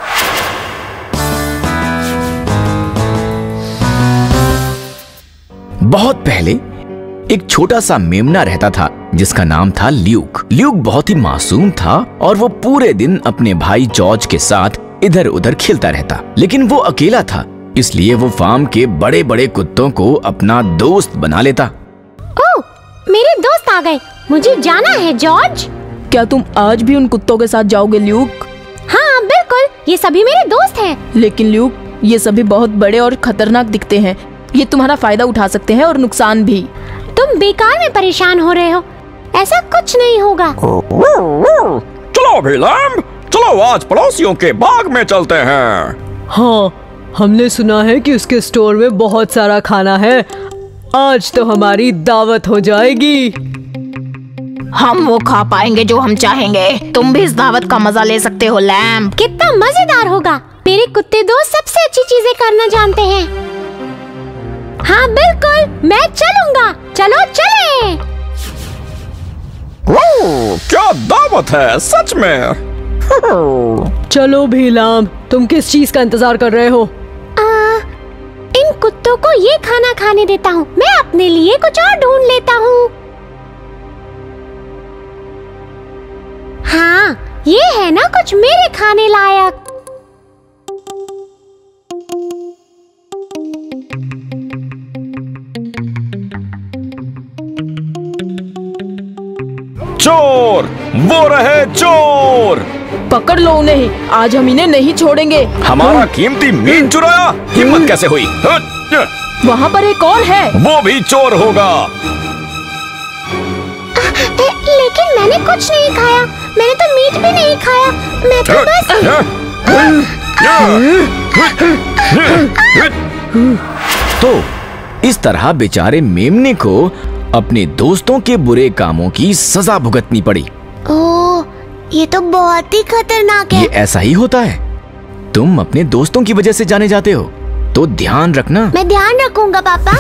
बहुत पहले एक छोटा सा मेमना रहता था जिसका नाम था ल्यूक। ल्यूक बहुत ही मासूम था और वो पूरे दिन अपने भाई जॉर्ज के साथ इधर उधर खेलता रहता। लेकिन वो अकेला था, इसलिए वो फार्म के बड़े बड़े कुत्तों को अपना दोस्त बना लेता। ओह, मेरे दोस्त आ गए, मुझे जाना है जॉर्ज। क्या तुम आज भी उन कुत्तों के साथ जाओगे ल्यूक? हाँ बिल्कुल, ये सभी मेरे दोस्त हैं। लेकिन ल्यूक, ये सभी बहुत बड़े और खतरनाक दिखते हैं। ये तुम्हारा फायदा उठा सकते हैं और नुकसान भी। तुम बेकार में परेशान हो रहे हो, ऐसा कुछ नहीं होगा। चलो भी लैम्ब, चलो आज पड़ोसियों के बाग में चलते हैं। हाँ, हमने सुना है कि उसके स्टोर में बहुत सारा खाना है। आज तो हमारी दावत हो जाएगी। हम वो खा पाएंगे जो हम चाहेंगे। तुम भी इस दावत का मजा ले सकते हो लैम्ब। कितना मजेदार होगा। मेरे कुत्ते दोस्त सबसे अच्छी चीजें करना जानते हैं। हाँ बिल्कुल, मैं चलूंगा। चलो चलें। ओह, क्या दावत है सच में। चलो भीलाम, तुम किस चीज का इंतजार कर रहे हो? आ, इन कुत्तों को ये खाना खाने देता हूँ, मैं अपने लिए कुछ और ढूंढ लेता हूँ। हाँ, ये है ना कुछ मेरे खाने लायक। चोर, वो रहे चोर। पकड़ लो उन्हें, आज हम इन्हें नहीं छोड़ेंगे। हमारा कीमती मीट चुराया, हिम्मत कैसे हुई? वहाँ पर एक और है। वो भी चोर होगा। लेकिन मैंने कुछ नहीं खाया, मैंने तो मीट भी नहीं खाया, मैं तो बस। तो इस तरह बेचारे मेमने को अपने दोस्तों के बुरे कामों की सजा भुगतनी पड़ी। ओह, ये तो बहुत ही खतरनाक है। ये ऐसा ही होता है। तुम अपने दोस्तों की वजह से जाने जाते हो, तो ध्यान रखना। मैं ध्यान रखूंगा पापा।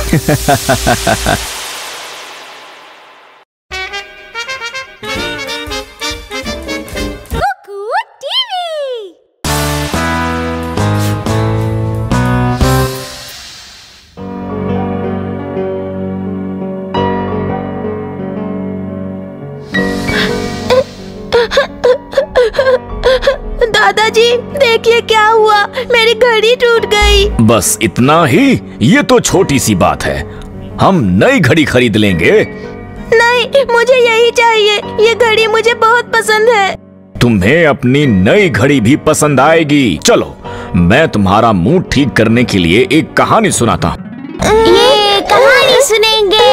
दादाजी देखिए क्या हुआ, मेरी घड़ी टूट गई। बस इतना ही? ये तो छोटी सी बात है, हम नई घड़ी खरीद लेंगे। नहीं, मुझे यही चाहिए, ये घड़ी मुझे बहुत पसंद है। तुम्हें अपनी नई घड़ी भी पसंद आएगी। चलो मैं तुम्हारा मूड ठीक करने के लिए एक कहानी सुनाता हूँ। ये कहानी सुनेंगे।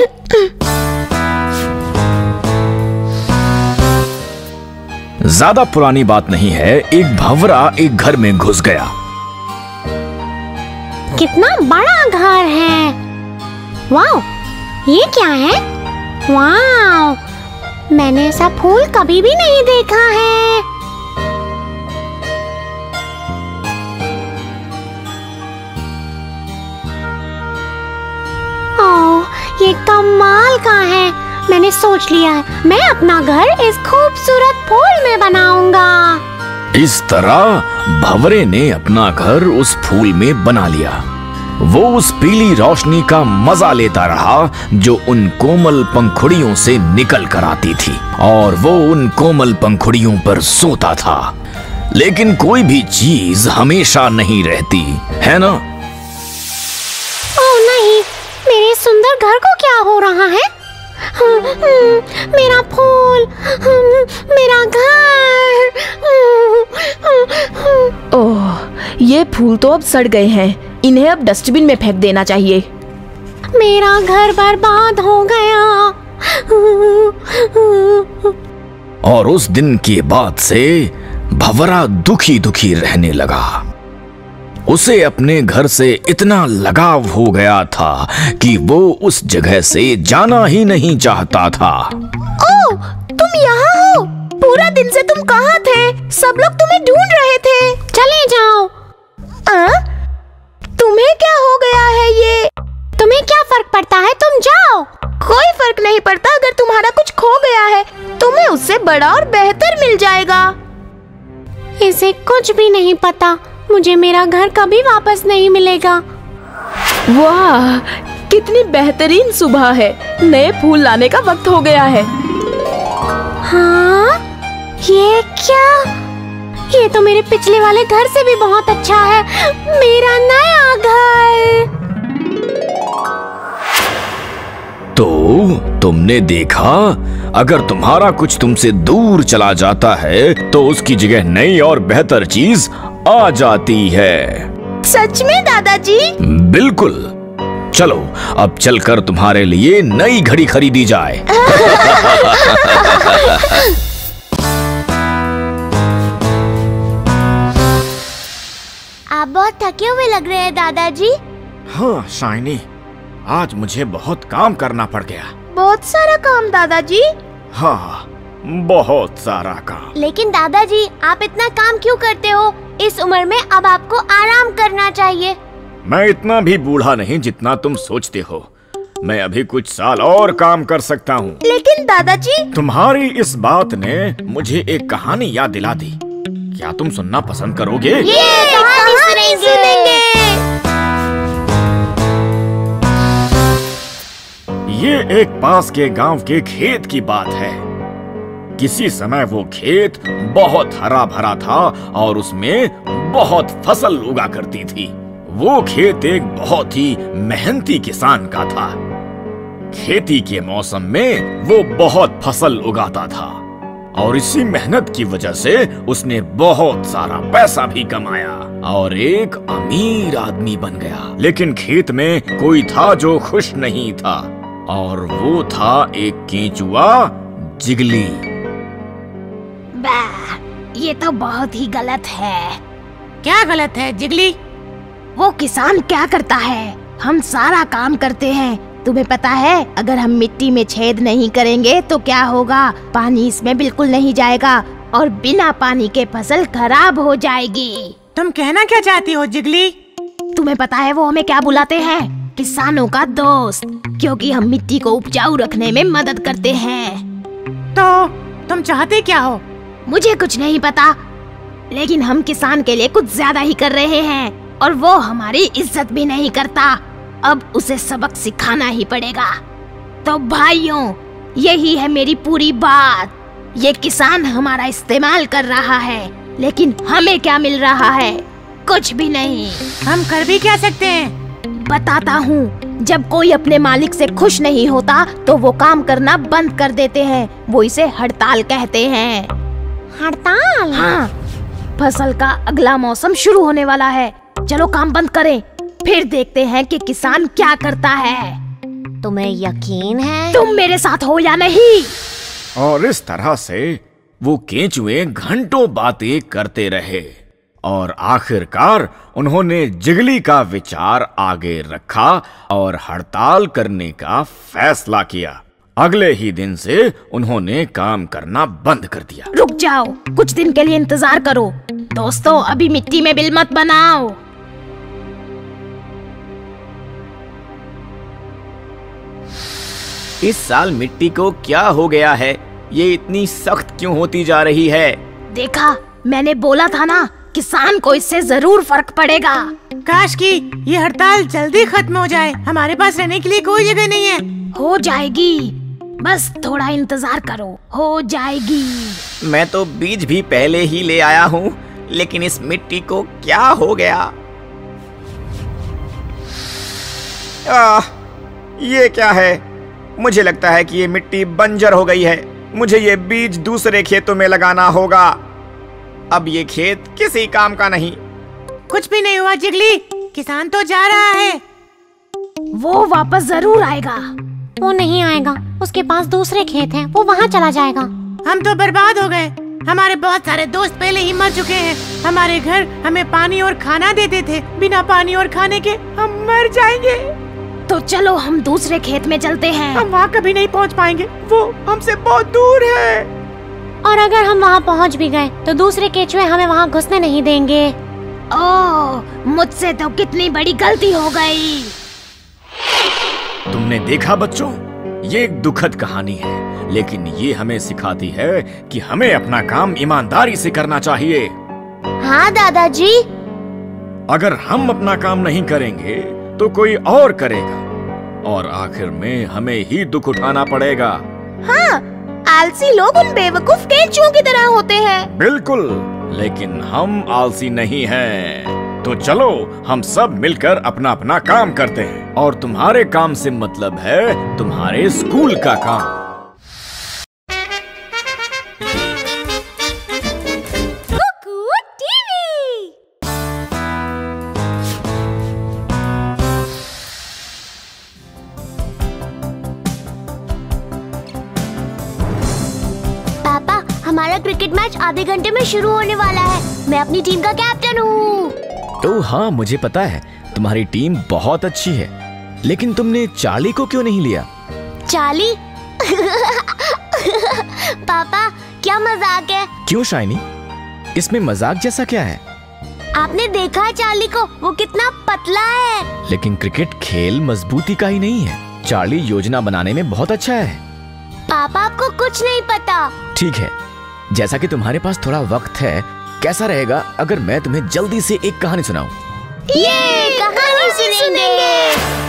ज्यादा पुरानी बात नहीं है, एक भंवरा एक घर में घुस गया। कितना बड़ा घर है। वाओ, ये क्या है? वाओ, मैंने ऐसा फूल कभी भी नहीं देखा है। ओह, ये कमाल का है। मैंने सोच लिया है, मैं अपना घर इस खूबसूरत फूल में बनाऊंगा। इस तरह भंवरे ने अपना घर उस फूल में बना लिया। वो उस पीली रोशनी का मजा लेता रहा जो उन कोमल पंखुड़ियों से निकल कर आती थी, और वो उन कोमल पंखुड़ियों पर सोता था। लेकिन कोई भी चीज हमेशा नहीं रहती, है ना? ओह नहीं, मेरे सुंदर घर को क्या हो रहा है? मेरा फूल, मेरा घर। ओह, ये फूल तो अब सड़ गए हैं, इन्हें अब डस्टबिन में फेंक देना चाहिए। मेरा घर बर्बाद हो गया। और उस दिन के बाद से भंवरा दुखी दुखी रहने लगा। उसे अपने घर से इतना लगाव हो गया था कि वो उस जगह से जाना ही नहीं चाहता था। ओह, तुम यहाँ हो? पूरा दिन से तुम कहाँ थे? सब लोग तुम्हें ढूंढ रहे थे। चले जाओ। आ? तुम्हें क्या हो गया है ये? तुम्हें क्या फर्क पड़ता है? तुम जाओ। कोई फर्क नहीं पड़ता, अगर तुम्हारा कुछ खो गया है तुम्हें उससे बड़ा और बेहतर मिल जाएगा। इसे कुछ भी नहीं पता, मुझे मेरा घर कभी वापस नहीं मिलेगा। वाह, कितनी बेहतरीन सुबह है। नए फूल लाने का वक्त हो गया है। हाँ, ये क्या? ये तो मेरे पिछले वाले घर से भी बहुत अच्छा है। मेरा नया घर। तो तुमने देखा, अगर तुम्हारा कुछ तुमसे दूर चला जाता है तो उसकी जगह नई और बेहतर चीज आ जाती है। सच में दादाजी? बिल्कुल। चलो अब चलकर तुम्हारे लिए नई घड़ी खरीदी जाए। आप बहुत थके हुए लग रहे हैं दादाजी। हाँ शाइनी, आज मुझे बहुत काम करना पड़ गया। बहुत सारा काम दादाजी? हाँ, बहुत सारा काम। लेकिन दादाजी, आप इतना काम क्यों करते हो? इस उम्र में अब आपको आराम करना चाहिए। मैं इतना भी बूढ़ा नहीं जितना तुम सोचते हो। मैं अभी कुछ साल और काम कर सकता हूँ। लेकिन दादाजी, तुम्हारी इस बात ने मुझे एक कहानी याद दिला दी। क्या तुम सुनना पसंद करोगे? ये कहानी सुनेंगे। ये एक पास के गांव के खेत की बात है। किसी समय वो खेत बहुत हरा भरा था और उसमें बहुत फसल उगा करती थी। वो खेत एक बहुत ही मेहनती किसान का था। खेती के मौसम में वो बहुत फसल उगाता था और इसी मेहनत की वजह से उसने बहुत सारा पैसा भी कमाया और एक अमीर आदमी बन गया। लेकिन खेत में कोई था जो खुश नहीं था, और वो था एक केंचुआ, जिगली। ये तो बहुत ही गलत है। क्या गलत है जिगली? वो किसान क्या करता है? हम सारा काम करते हैं। तुम्हें पता है, अगर हम मिट्टी में छेद नहीं करेंगे तो क्या होगा? पानी इसमें बिल्कुल नहीं जाएगा और बिना पानी के फसल खराब हो जाएगी। तुम कहना क्या चाहती हो जिगली? तुम्हें पता है वो हमें क्या बुलाते हैं? किसानों का दोस्त, क्योंकि हम मिट्टी को उपजाऊ रखने में मदद करते हैं। तो तुम चाहते क्या हो? मुझे कुछ नहीं पता, लेकिन हम किसान के लिए कुछ ज्यादा ही कर रहे हैं और वो हमारी इज्जत भी नहीं करता। अब उसे सबक सिखाना ही पड़ेगा। तो भाइयों, यही है मेरी पूरी बात। ये किसान हमारा इस्तेमाल कर रहा है लेकिन हमें क्या मिल रहा है? कुछ भी नहीं। हम कर भी क्या सकते हैं? बताता हूँ। जब कोई अपने मालिक से खुश नहीं होता तो वो काम करना बंद कर देते हैं। वो इसे हड़ताल कहते हैं। हड़ताल? हाँ। फसल का अगला मौसम शुरू होने वाला है। चलो काम बंद करें, फिर देखते हैं कि किसान क्या करता है। तुम्हें यकीन है? तुम मेरे साथ हो या नहीं? और इस तरह से वो केंचुए घंटों बातें करते रहे और आखिरकार उन्होंने जिगली का विचार आगे रखा और हड़ताल करने का फैसला किया। अगले ही दिन से उन्होंने काम करना बंद कर दिया। रुक जाओ, कुछ दिन के लिए इंतजार करो। दोस्तों, अभी मिट्टी में बिल मत बनाओ। इस साल मिट्टी को क्या हो गया है? ये इतनी सख्त क्यों होती जा रही है? देखा, मैंने बोला था ना, किसान को इससे जरूर फर्क पड़ेगा। काश कि ये हड़ताल जल्दी खत्म हो जाए। हमारे पास रहने के लिए कोई जगह नहीं है। हो जाएगी, बस थोड़ा इंतजार करो, हो जाएगी। मैं तो बीज भी पहले ही ले आया हूँ, लेकिन इस मिट्टी को क्या हो गया? आह, ये क्या है? मुझे लगता है कि ये मिट्टी बंजर हो गई है। मुझे ये बीज दूसरे खेतों में लगाना होगा। अब ये खेत किसी काम का नहीं। कुछ भी नहीं हुआ जिगली, किसान तो जा रहा है। वो वापस जरूर आएगा। वो नहीं आएगा, उसके पास दूसरे खेत हैं, वो वहाँ चला जाएगा। हम तो बर्बाद हो गए। हमारे बहुत सारे दोस्त पहले ही मर चुके हैं। हमारे घर हमें पानी और खाना देते थे। बिना पानी और खाने के हम मर जाएंगे। तो चलो हम दूसरे खेत में चलते हैं। हम वहाँ कभी नहीं पहुँच पाएंगे, वो हमसे बहुत दूर है। और अगर हम वहाँ पहुँच भी गए तो दूसरे केचुए हमें वहाँ घुसने नहीं देंगे। ओह, मुझसे तो कितनी बड़ी गलती हो गई। तुमने देखा बच्चों, ये एक दुखद कहानी है, लेकिन ये हमें सिखाती है कि हमें अपना काम ईमानदारी से करना चाहिए। हाँ दादाजी। अगर हम अपना काम नहीं करेंगे तो कोई और करेगा और आखिर में हमें ही दुख उठाना पड़ेगा। हाँ, आलसी लोग उन बेवकूफ केंचुओं की तरह होते हैं। बिल्कुल, लेकिन हम आलसी नहीं हैं। तो चलो हम सब मिलकर अपना अपना काम करते हैं। और तुम्हारे काम से मतलब है तुम्हारे स्कूल का काम। पापा, हमारा क्रिकेट मैच आधे घंटे में शुरू होने वाला है। मैं अपनी टीम का कैप्टन हूँ। तो हाँ, मुझे पता है तुम्हारी टीम बहुत अच्छी है, लेकिन तुमने चार्ली को क्यों नहीं लिया? चार्ली? पापा, क्या मजाक है? क्यों शाइनी, इसमें मजाक जैसा क्या है? आपने देखा है चार्ली को? वो कितना पतला है। लेकिन क्रिकेट खेल मजबूती का ही नहीं है। चार्ली योजना बनाने में बहुत अच्छा है। पापा, आपको कुछ नहीं पता। ठीक है, जैसा कि तुम्हारे पास थोड़ा वक्त है, कैसा रहेगा अगर मैं तुम्हें जल्दी से एक कहानी सुनाऊं? ये कहानी सुनेंगे।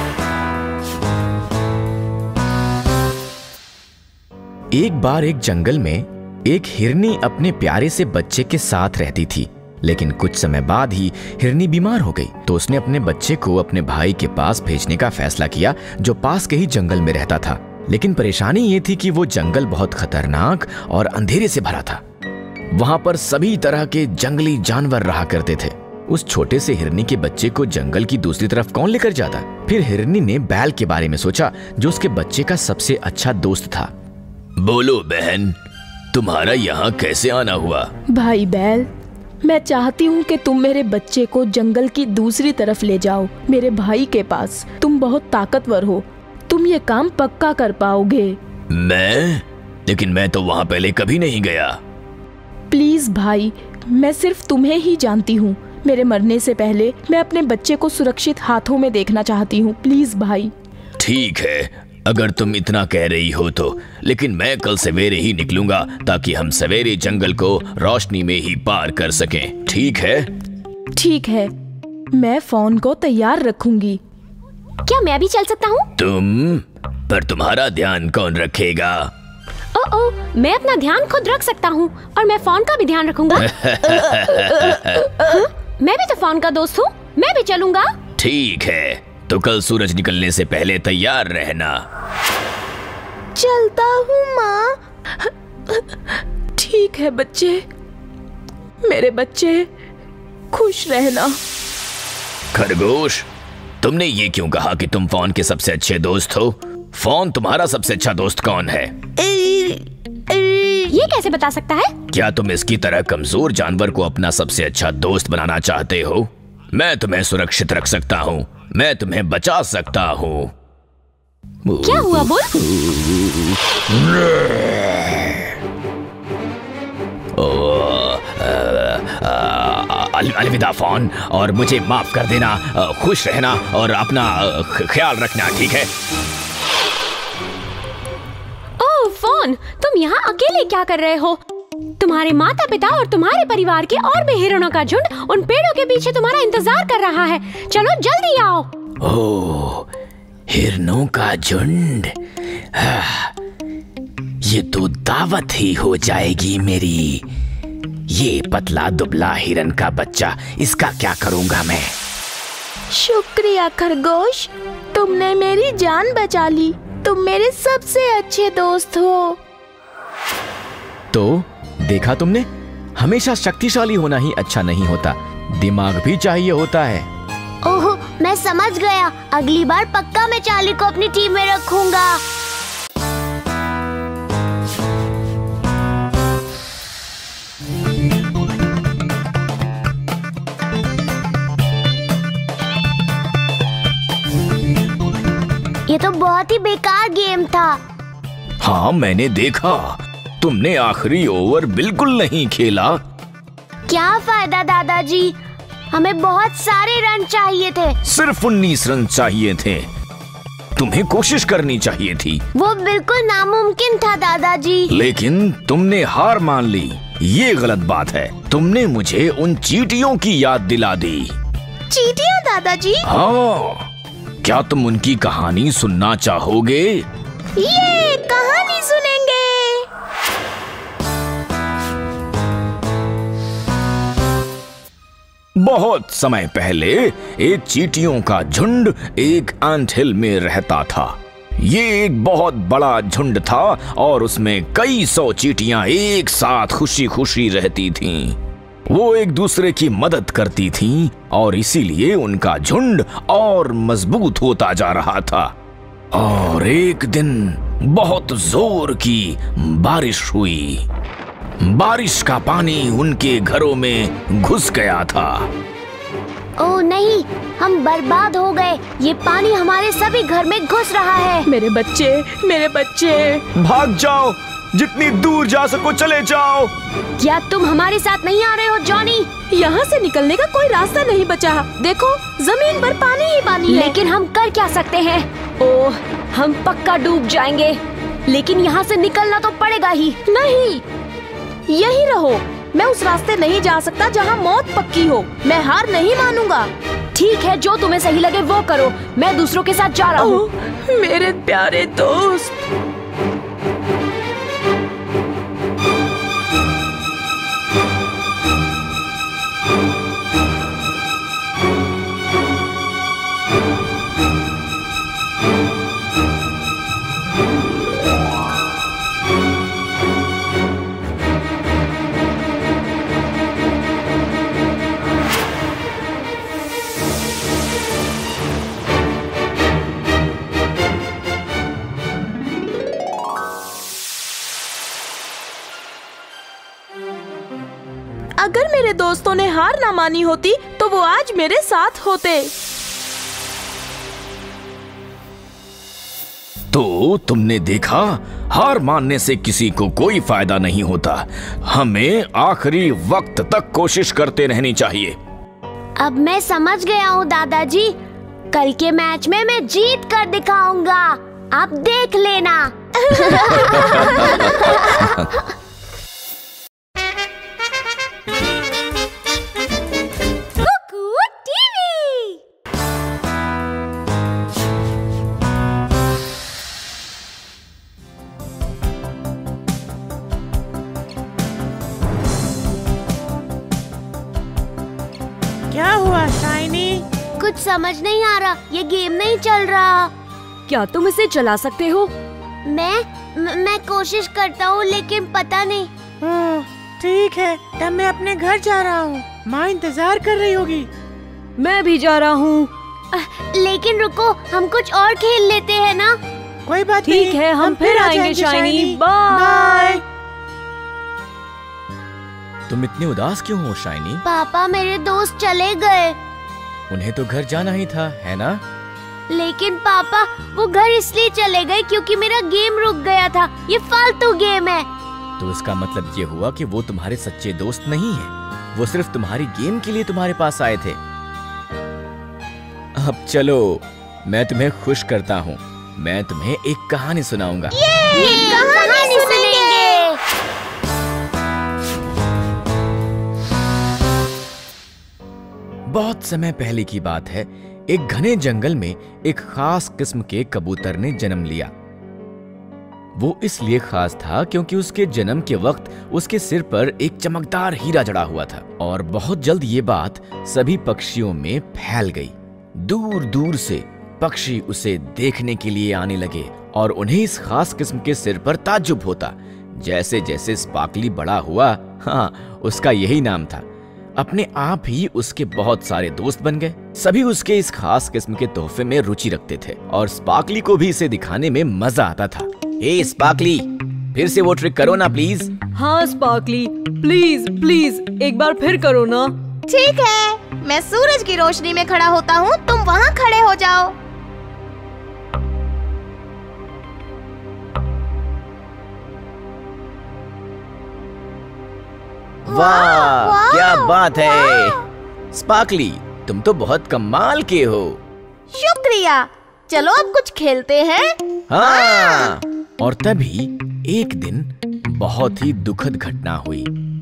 एक बार एक जंगल में एक हिरनी अपने प्यारे से बच्चे के साथ रहती थी, लेकिन कुछ समय बाद ही हिरनी बीमार हो गई। तो उसने अपने बच्चे को अपने भाई के पास भेजने का फैसला किया, जो पास के ही जंगल में रहता था। लेकिन परेशानी ये थी कि वो जंगल बहुत खतरनाक और अंधेरे से भरा था। वहां पर सभी तरह के जंगली जानवर रहा करते थे। उस छोटे से हिरनी के बच्चे को जंगल की दूसरी तरफ कौन लेकर जाता? फिर हिरनी ने बैल के बारे में सोचा, जो उसके बच्चे का सबसे अच्छा दोस्त था। बोलो बहन, तुम्हारा यहाँ कैसे आना हुआ? भाई बैल, मैं चाहती हूँ कि तुम मेरे बच्चे को जंगल की दूसरी तरफ ले जाओ, मेरे भाई के पास। तुम बहुत ताकतवर हो, तुम ये काम पक्का कर पाओगे। मैं? लेकिन मैं तो वहाँ पहले कभी नहीं गया। प्लीज भाई, मैं सिर्फ तुम्हें ही जानती हूँ। मेरे मरने से पहले मैं अपने बच्चे को सुरक्षित हाथों में देखना चाहती हूँ। प्लीज भाई। ठीक है, अगर तुम इतना कह रही हो तो, लेकिन मैं कल सवेरे ही निकलूंगा ताकि हम सवेरे जंगल को रोशनी में ही पार कर सकें। ठीक है? ठीक है, मैं फोन को तैयार रखूंगी। क्या मैं भी चल सकता हूँ? तुम? पर तुम्हारा ध्यान कौन रखेगा? ओ ओ, मैं अपना ध्यान खुद रख सकता हूँ और मैं फोन का भी ध्यान रखूंगा। हाँ? मैं भी तो फोन का दोस्त हूँ, मैं भी चलूंगा। ठीक है, तो कल सूरज निकलने से पहले तैयार रहना। चलता हूँ माँ। ठीक है बच्चे, मेरे बच्चे, खुश रहना। खरगोश, तुमने ये क्यों कहा कि तुम फोन के सबसे अच्छे दोस्त हो? फोन तुम्हारा सबसे अच्छा दोस्त कौन है? ये कैसे बता सकता है? क्या तुम इसकी तरह कमजोर जानवर को अपना सबसे अच्छा दोस्त बनाना चाहते हो? मैं तुम्हें सुरक्षित रख सकता हूँ, मैं तुम्हें बचा सकता हूँ। क्या हुआ बोल? अल, अलविदा फोन, और मुझे माफ कर देना। खुश रहना और अपना ख्याल रखना, ठीक है? ओह फोन, तुम यहाँ अकेले क्या कर रहे हो? तुम्हारे माता पिता और तुम्हारे परिवार के और भी हिरणों का झुंड उन पेड़ों के पीछे तुम्हारा इंतजार कर रहा है। चलो जल्दी आओ। ओह, हिरणों का झुंड, ये तो दावत ही हो जाएगी मेरी। ये पतला दुबला हिरन का बच्चा, इसका क्या करूंगा मैं? शुक्रिया खरगोश, तुमने मेरी जान बचा ली। तुम मेरे सबसे अच्छे दोस्त हो। तो देखा तुमने, हमेशा शक्तिशाली होना ही अच्छा नहीं होता, दिमाग भी चाहिए होता है। ओह, मैं समझ गया। अगली बार पक्का मैं चार्ली को अपनी टीम में रखूंगा। ये तो बहुत ही बेकार गेम था। हाँ, मैंने देखा, तुमने आखिरी ओवर बिल्कुल नहीं खेला। क्या फायदा दादाजी, हमें बहुत सारे रन चाहिए थे। सिर्फ उन्नीस रन चाहिए थे, तुम्हें कोशिश करनी चाहिए थी। वो बिल्कुल नामुमकिन था दादाजी। लेकिन तुमने हार मान ली, ये गलत बात है। तुमने मुझे उन चींटियों की याद दिला दी। चींटियां दादाजी? हाँ, क्या तुम उनकी कहानी सुनना चाहोगे? ये कहानी सुनेंगे। बहुत समय पहले एक चींटियों का झुंड एक एंटहिल में रहता था। ये एक बहुत बड़ा झुंड था और उसमें कई सौ चींटियां एक साथ खुशी खुशी रहती थीं। वो एक दूसरे की मदद करती थीं और इसीलिए उनका झुंड और मजबूत होता जा रहा था। और एक दिन बहुत जोर की बारिश हुई। बारिश का पानी उनके घरों में घुस गया था। ओह नहीं, हम बर्बाद हो गए। ये पानी हमारे सभी घर में घुस रहा है। मेरे बच्चे, मेरे बच्चे, भाग जाओ, जितनी दूर जा सको चले जाओ। क्या तुम हमारे साथ नहीं आ रहे हो जॉनी? यहाँ से निकलने का कोई रास्ता नहीं बचा। देखो, जमीन पर पानी ही पानी है। लेकिन हम कर क्या सकते हैं? ओह, हम पक्का डूब जाएंगे। लेकिन यहाँ से निकलना तो पड़ेगा ही। नहीं, यही रहो। मैं उस रास्ते नहीं जा सकता जहाँ मौत पक्की हो। मैं हार नहीं मानूंगा। ठीक है, जो तुम्हें सही लगे वो करो। मैं दूसरों के साथ जा रहा हूँ। मेरे प्यारे दोस्त, अगर मेरे दोस्तों ने हार ना मानी होती तो वो आज मेरे साथ होते। तो तुमने देखा, हार मानने से किसी को कोई फायदा नहीं होता। हमें आखिरी वक्त तक कोशिश करते रहनी चाहिए। अब मैं समझ गया हूँ दादाजी। कल के मैच में मैं जीत कर दिखाऊंगा, आप देख लेना। क्या हुआ शाइनी? कुछ समझ नहीं आ रहा, ये गेम नहीं चल रहा। क्या तुम इसे चला सकते हो? मैं म, मैं कोशिश करता हूँ लेकिन पता नहीं। ओह, ठीक है, तब मैं अपने घर जा रहा हूँ। माँ इंतजार कर रही होगी। मैं भी जा रहा हूँ। लेकिन रुको, हम कुछ और खेल लेते हैं ना? कोई बात ठीक है, हम फिर आएंगे शाइनी। बाय। तुम इतने उदास क्यों हो शाइनी? पापा मेरे दोस्त चले गए। उन्हें तो घर जाना ही था, है ना? लेकिन पापा वो घर इसलिए चले गए क्योंकि मेरा गेम रुक गया था। ये फालतू गेम है। तो इसका मतलब ये हुआ कि वो तुम्हारे सच्चे दोस्त नहीं है। वो सिर्फ तुम्हारी गेम के लिए तुम्हारे पास आए थे। अब चलो, मैं तुम्हें खुश करता हूँ। मैं तुम्हें एक कहानी सुनाऊंगा। ये, ये कहानी सुनेंगे। बहुत समय पहले की बात है। एक घने जंगल में एक खास किस्म के कबूतर ने जन्म लिया। वो इसलिए खास था क्योंकि उसके जन्म के वक्त उसके सिर पर एक चमकदार हीरा जड़ा हुआ था। और बहुत जल्द ये बात सभी पक्षियों में फैल गई। दूर दूर से पक्षी उसे देखने के लिए आने लगे और उन्हें इस खास किस्म के सिर पर ताज्जुब होता। जैसे जैसे स्पार्कली बड़ा हुआ, हाँ, उसका यही नाम था, अपने आप ही उसके बहुत सारे दोस्त बन गए। सभी उसके इस खास किस्म के तोहफे में रुचि रखते थे और स्पार्कली को भी इसे दिखाने में मजा आता था। ए स्पार्कली, फिर से वो ट्रिक करो ना प्लीज। हाँ स्पार्कली, प्लीज प्लीज एक बार फिर करो ना। ठीक है, मैं सूरज की रोशनी में खड़ा होता हूँ, तुम वहाँ खड़े हो जाओ। वाह, वाह, क्या बात है स्पार्कली, तुम तो बहुत कमाल के हो। शुक्रिया। चलो अब कुछ खेलते हैं। हाँ। और तभी एक दिन बहुत ही दुखद घटना हुई।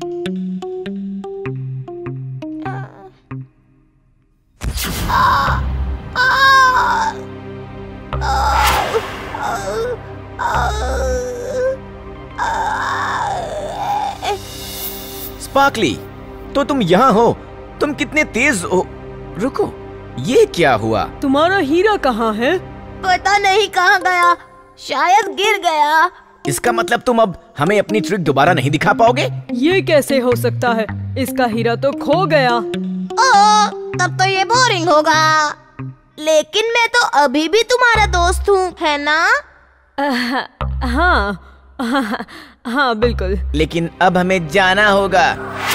स्पार्कली, तो तुम यहाँ हो? तुम कितने तेज हो। रुको, ये क्या हुआ? तुम्हारा हीरा कहाँ है? पता नहीं कहाँ गया, शायद गिर गया। इसका मतलब तुम अब हमें अपनी ट्रिक दोबारा नहीं दिखा पाओगे? ये कैसे हो सकता है? इसका हीरा तो खो गया। ओ, तब तो ये बोरिंग होगा। लेकिन मैं तो अभी भी तुम्हारा दोस्त हूँ, है ना? आ, हाँ, हाँ, हाँ बिल्कुल। लेकिन अब हमें जाना होगा।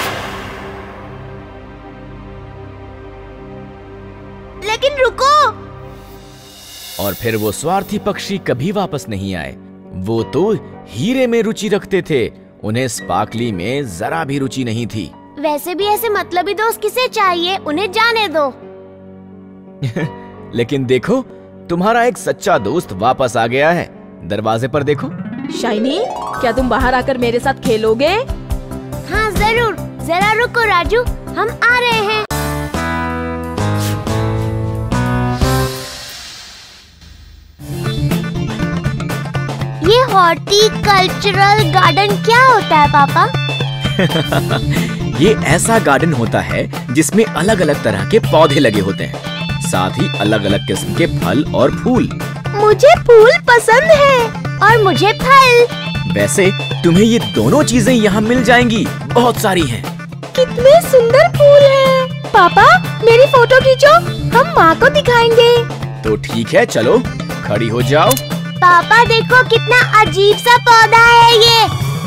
लेकिन रुको। और फिर वो स्वार्थी पक्षी कभी वापस नहीं आए। वो तो हीरे में रुचि रखते थे, उन्हें स्पार्कली में जरा भी रुचि नहीं थी। वैसे भी ऐसे मतलबी दोस्त किसे चाहिए, उन्हें जाने दो। लेकिन देखो, तुम्हारा एक सच्चा दोस्त वापस आ गया है। दरवाजे पर देखो। शाइनी, क्या तुम बाहर आकर मेरे साथ खेलोगे? हाँ जरूर। जरा रुको राजू, हम आ रहे हैं। ये हॉर्टिकल्चरल गार्डन क्या होता है पापा? ये ऐसा गार्डन होता है जिसमें अलग अलग तरह के पौधे लगे होते हैं, साथ ही अलग अलग किस्म के फल और फूल। मुझे फूल पसंद है और मुझे फल। वैसे तुम्हें ये दोनों चीजें यहाँ मिल जाएंगी, बहुत सारी हैं। कितने सुंदर फूल हैं। पापा, मेरी फोटो खींचो, हम माँ को दिखाएंगे। तो ठीक है, चलो खड़ी हो जाओ। पापा देखो कितना अजीब सा पौधा है ये।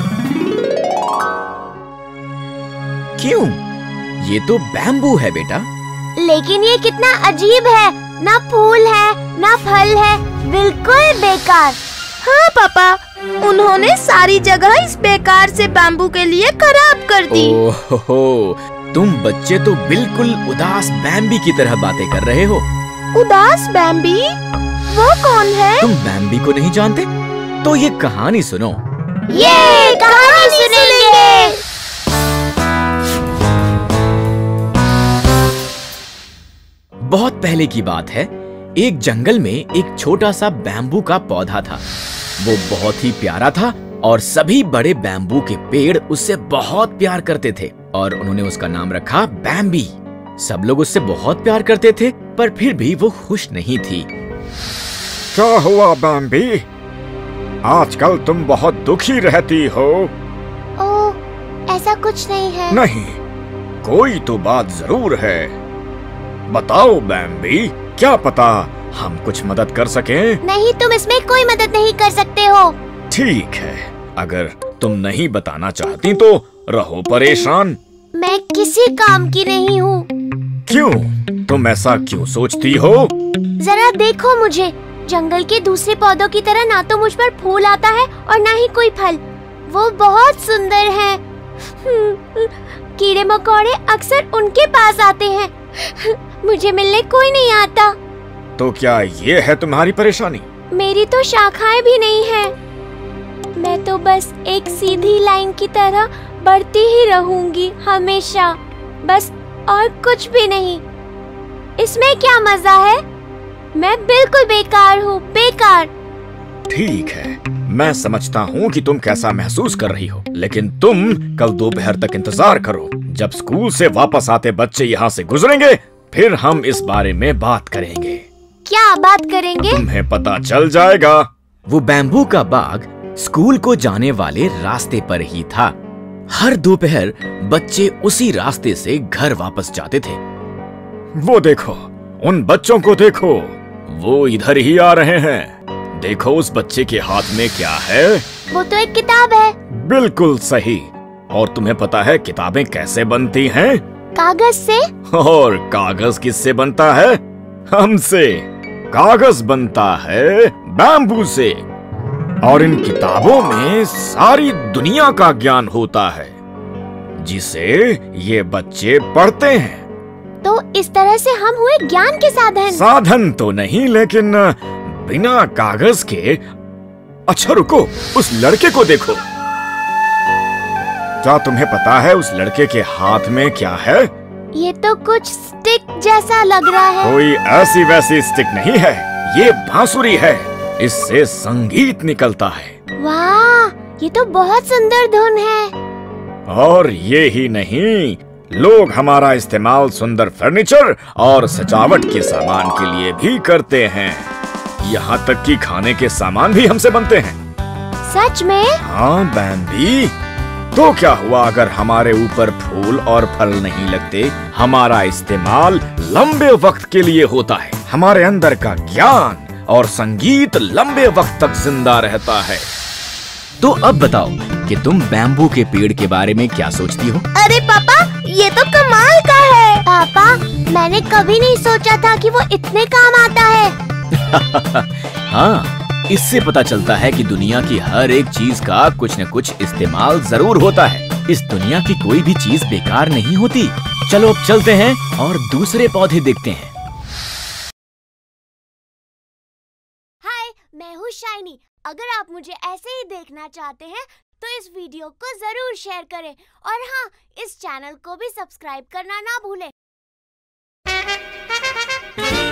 क्यों? ये तो बैम्बू है बेटा। लेकिन ये कितना अजीब है, ना फूल है ना फल है, बिल्कुल बेकार। हाँ पापा, उन्होंने सारी जगह इस बेकार से बैम्बू के लिए खराब कर दी। ओहो, तुम बच्चे तो बिल्कुल उदास बैम्बी की तरह बातें कर रहे हो। उदास बैम्बी? वो कौन है? तुम बैम्बी को नहीं जानते? तो ये कहानी सुनो। ये कहानी सुनेंगे। बहुत पहले की बात है, एक जंगल में एक छोटा सा बैम्बू का पौधा था। वो बहुत ही प्यारा था और सभी बड़े बैम्बू के पेड़ उससे बहुत प्यार करते थे और उन्होंने उसका नाम रखा बैम्बी। सब लोग उससे बहुत प्यार करते थे, पर फिर भी वो खुश नहीं थी। क्या हुआ बैम्बी? आजकल तुम बहुत दुखी रहती हो। ओह, ऐसा कुछ नहीं है। नहीं, कोई तो बात जरूर है। बताओ बैम्बी, क्या पता हम कुछ मदद कर सकें? नहीं, तुम इसमें कोई मदद नहीं कर सकते हो। ठीक है, अगर तुम नहीं बताना चाहती तो रहो परेशान। मैं किसी काम की नहीं हूँ। क्यों? तुम ऐसा क्यों सोचती हो? जरा देखो मुझे, जंगल के दूसरे पौधों की तरह ना तो मुझ पर फूल आता है और ना ही कोई फल। वो बहुत सुंदर हैं। कीड़े मकोड़े अक्सर उनके पास आते हैं। मुझे मिलने कोई नहीं आता। तो क्या ये है तुम्हारी परेशानी? मेरी तो शाखाएं भी नहीं है। मैं तो बस एक सीधी लाइन की तरह बढ़ती ही रहूंगी हमेशा, बस और कुछ भी नहीं। इसमें क्या मजा है? मैं बिल्कुल बेकार हूँ, बेकार। ठीक है, मैं समझता हूँ कि तुम कैसा महसूस कर रही हो, लेकिन तुम कल दोपहर तक इंतजार करो। जब स्कूल से वापस आते बच्चे यहाँ से गुजरेंगे, फिर हम इस बारे में बात करेंगे। क्या बात करेंगे? तुम्हें पता चल जाएगा। वो बैम्बू का बाग स्कूल को जाने वाले रास्ते पर ही था। हर दोपहर बच्चे उसी रास्ते से घर वापस जाते थे। वो देखो, उन बच्चों को देखो, वो इधर ही आ रहे हैं। देखो उस बच्चे के हाथ में क्या है? वो तो एक किताब है। बिल्कुल सही। और तुम्हें पता है किताबें कैसे बनती हैं? कागज से। और कागज किससे बनता है? हमसे। कागज बनता है बैम्बू से। और इन किताबों में सारी दुनिया का ज्ञान होता है, जिसे ये बच्चे पढ़ते हैं। तो इस तरह से हम हुए ज्ञान के साधन। साधन तो नहीं, लेकिन बिना कागज के। अच्छा रुको, उस लड़के को देखो। क्या तुम्हें पता है उस लड़के के हाथ में क्या है? ये तो कुछ स्टिक जैसा लग रहा है। कोई ऐसी वैसी स्टिक नहीं है, ये बांसुरी है। इससे संगीत निकलता है। वाह, ये तो बहुत सुंदर धुन है। और ये ही नहीं, लोग हमारा इस्तेमाल सुंदर फर्नीचर और सजावट के सामान के लिए भी करते हैं। यहाँ तक कि खाने के सामान भी हमसे बनते हैं। सच में? हाँ बैम्बी। तो क्या हुआ अगर हमारे ऊपर फूल और फल नहीं लगते? हमारा इस्तेमाल लंबे वक्त के लिए होता है। हमारे अंदर का ज्ञान और संगीत लंबे वक्त तक जिंदा रहता है। तो अब बताओ कि तुम बैम्बू के पेड़ के बारे में क्या सोचती हो? अरे पापा, ये तो कमाल का है। पापा, मैंने कभी नहीं सोचा था कि वो इतने काम आता है। हाँ, इससे पता चलता है कि दुनिया की हर एक चीज का कुछ न कुछ इस्तेमाल जरूर होता है। इस दुनिया की कोई भी चीज बेकार नहीं होती। चलो अब चलते हैं और दूसरे पौधे देखते हैं। हाय, मैं हूँ शाइनी। अगर आप मुझे ऐसे ही देखना चाहते हैं तो इस वीडियो को जरूर शेयर करें और हाँ, इस चैनल को भी सब्सक्राइब करना ना भूलें।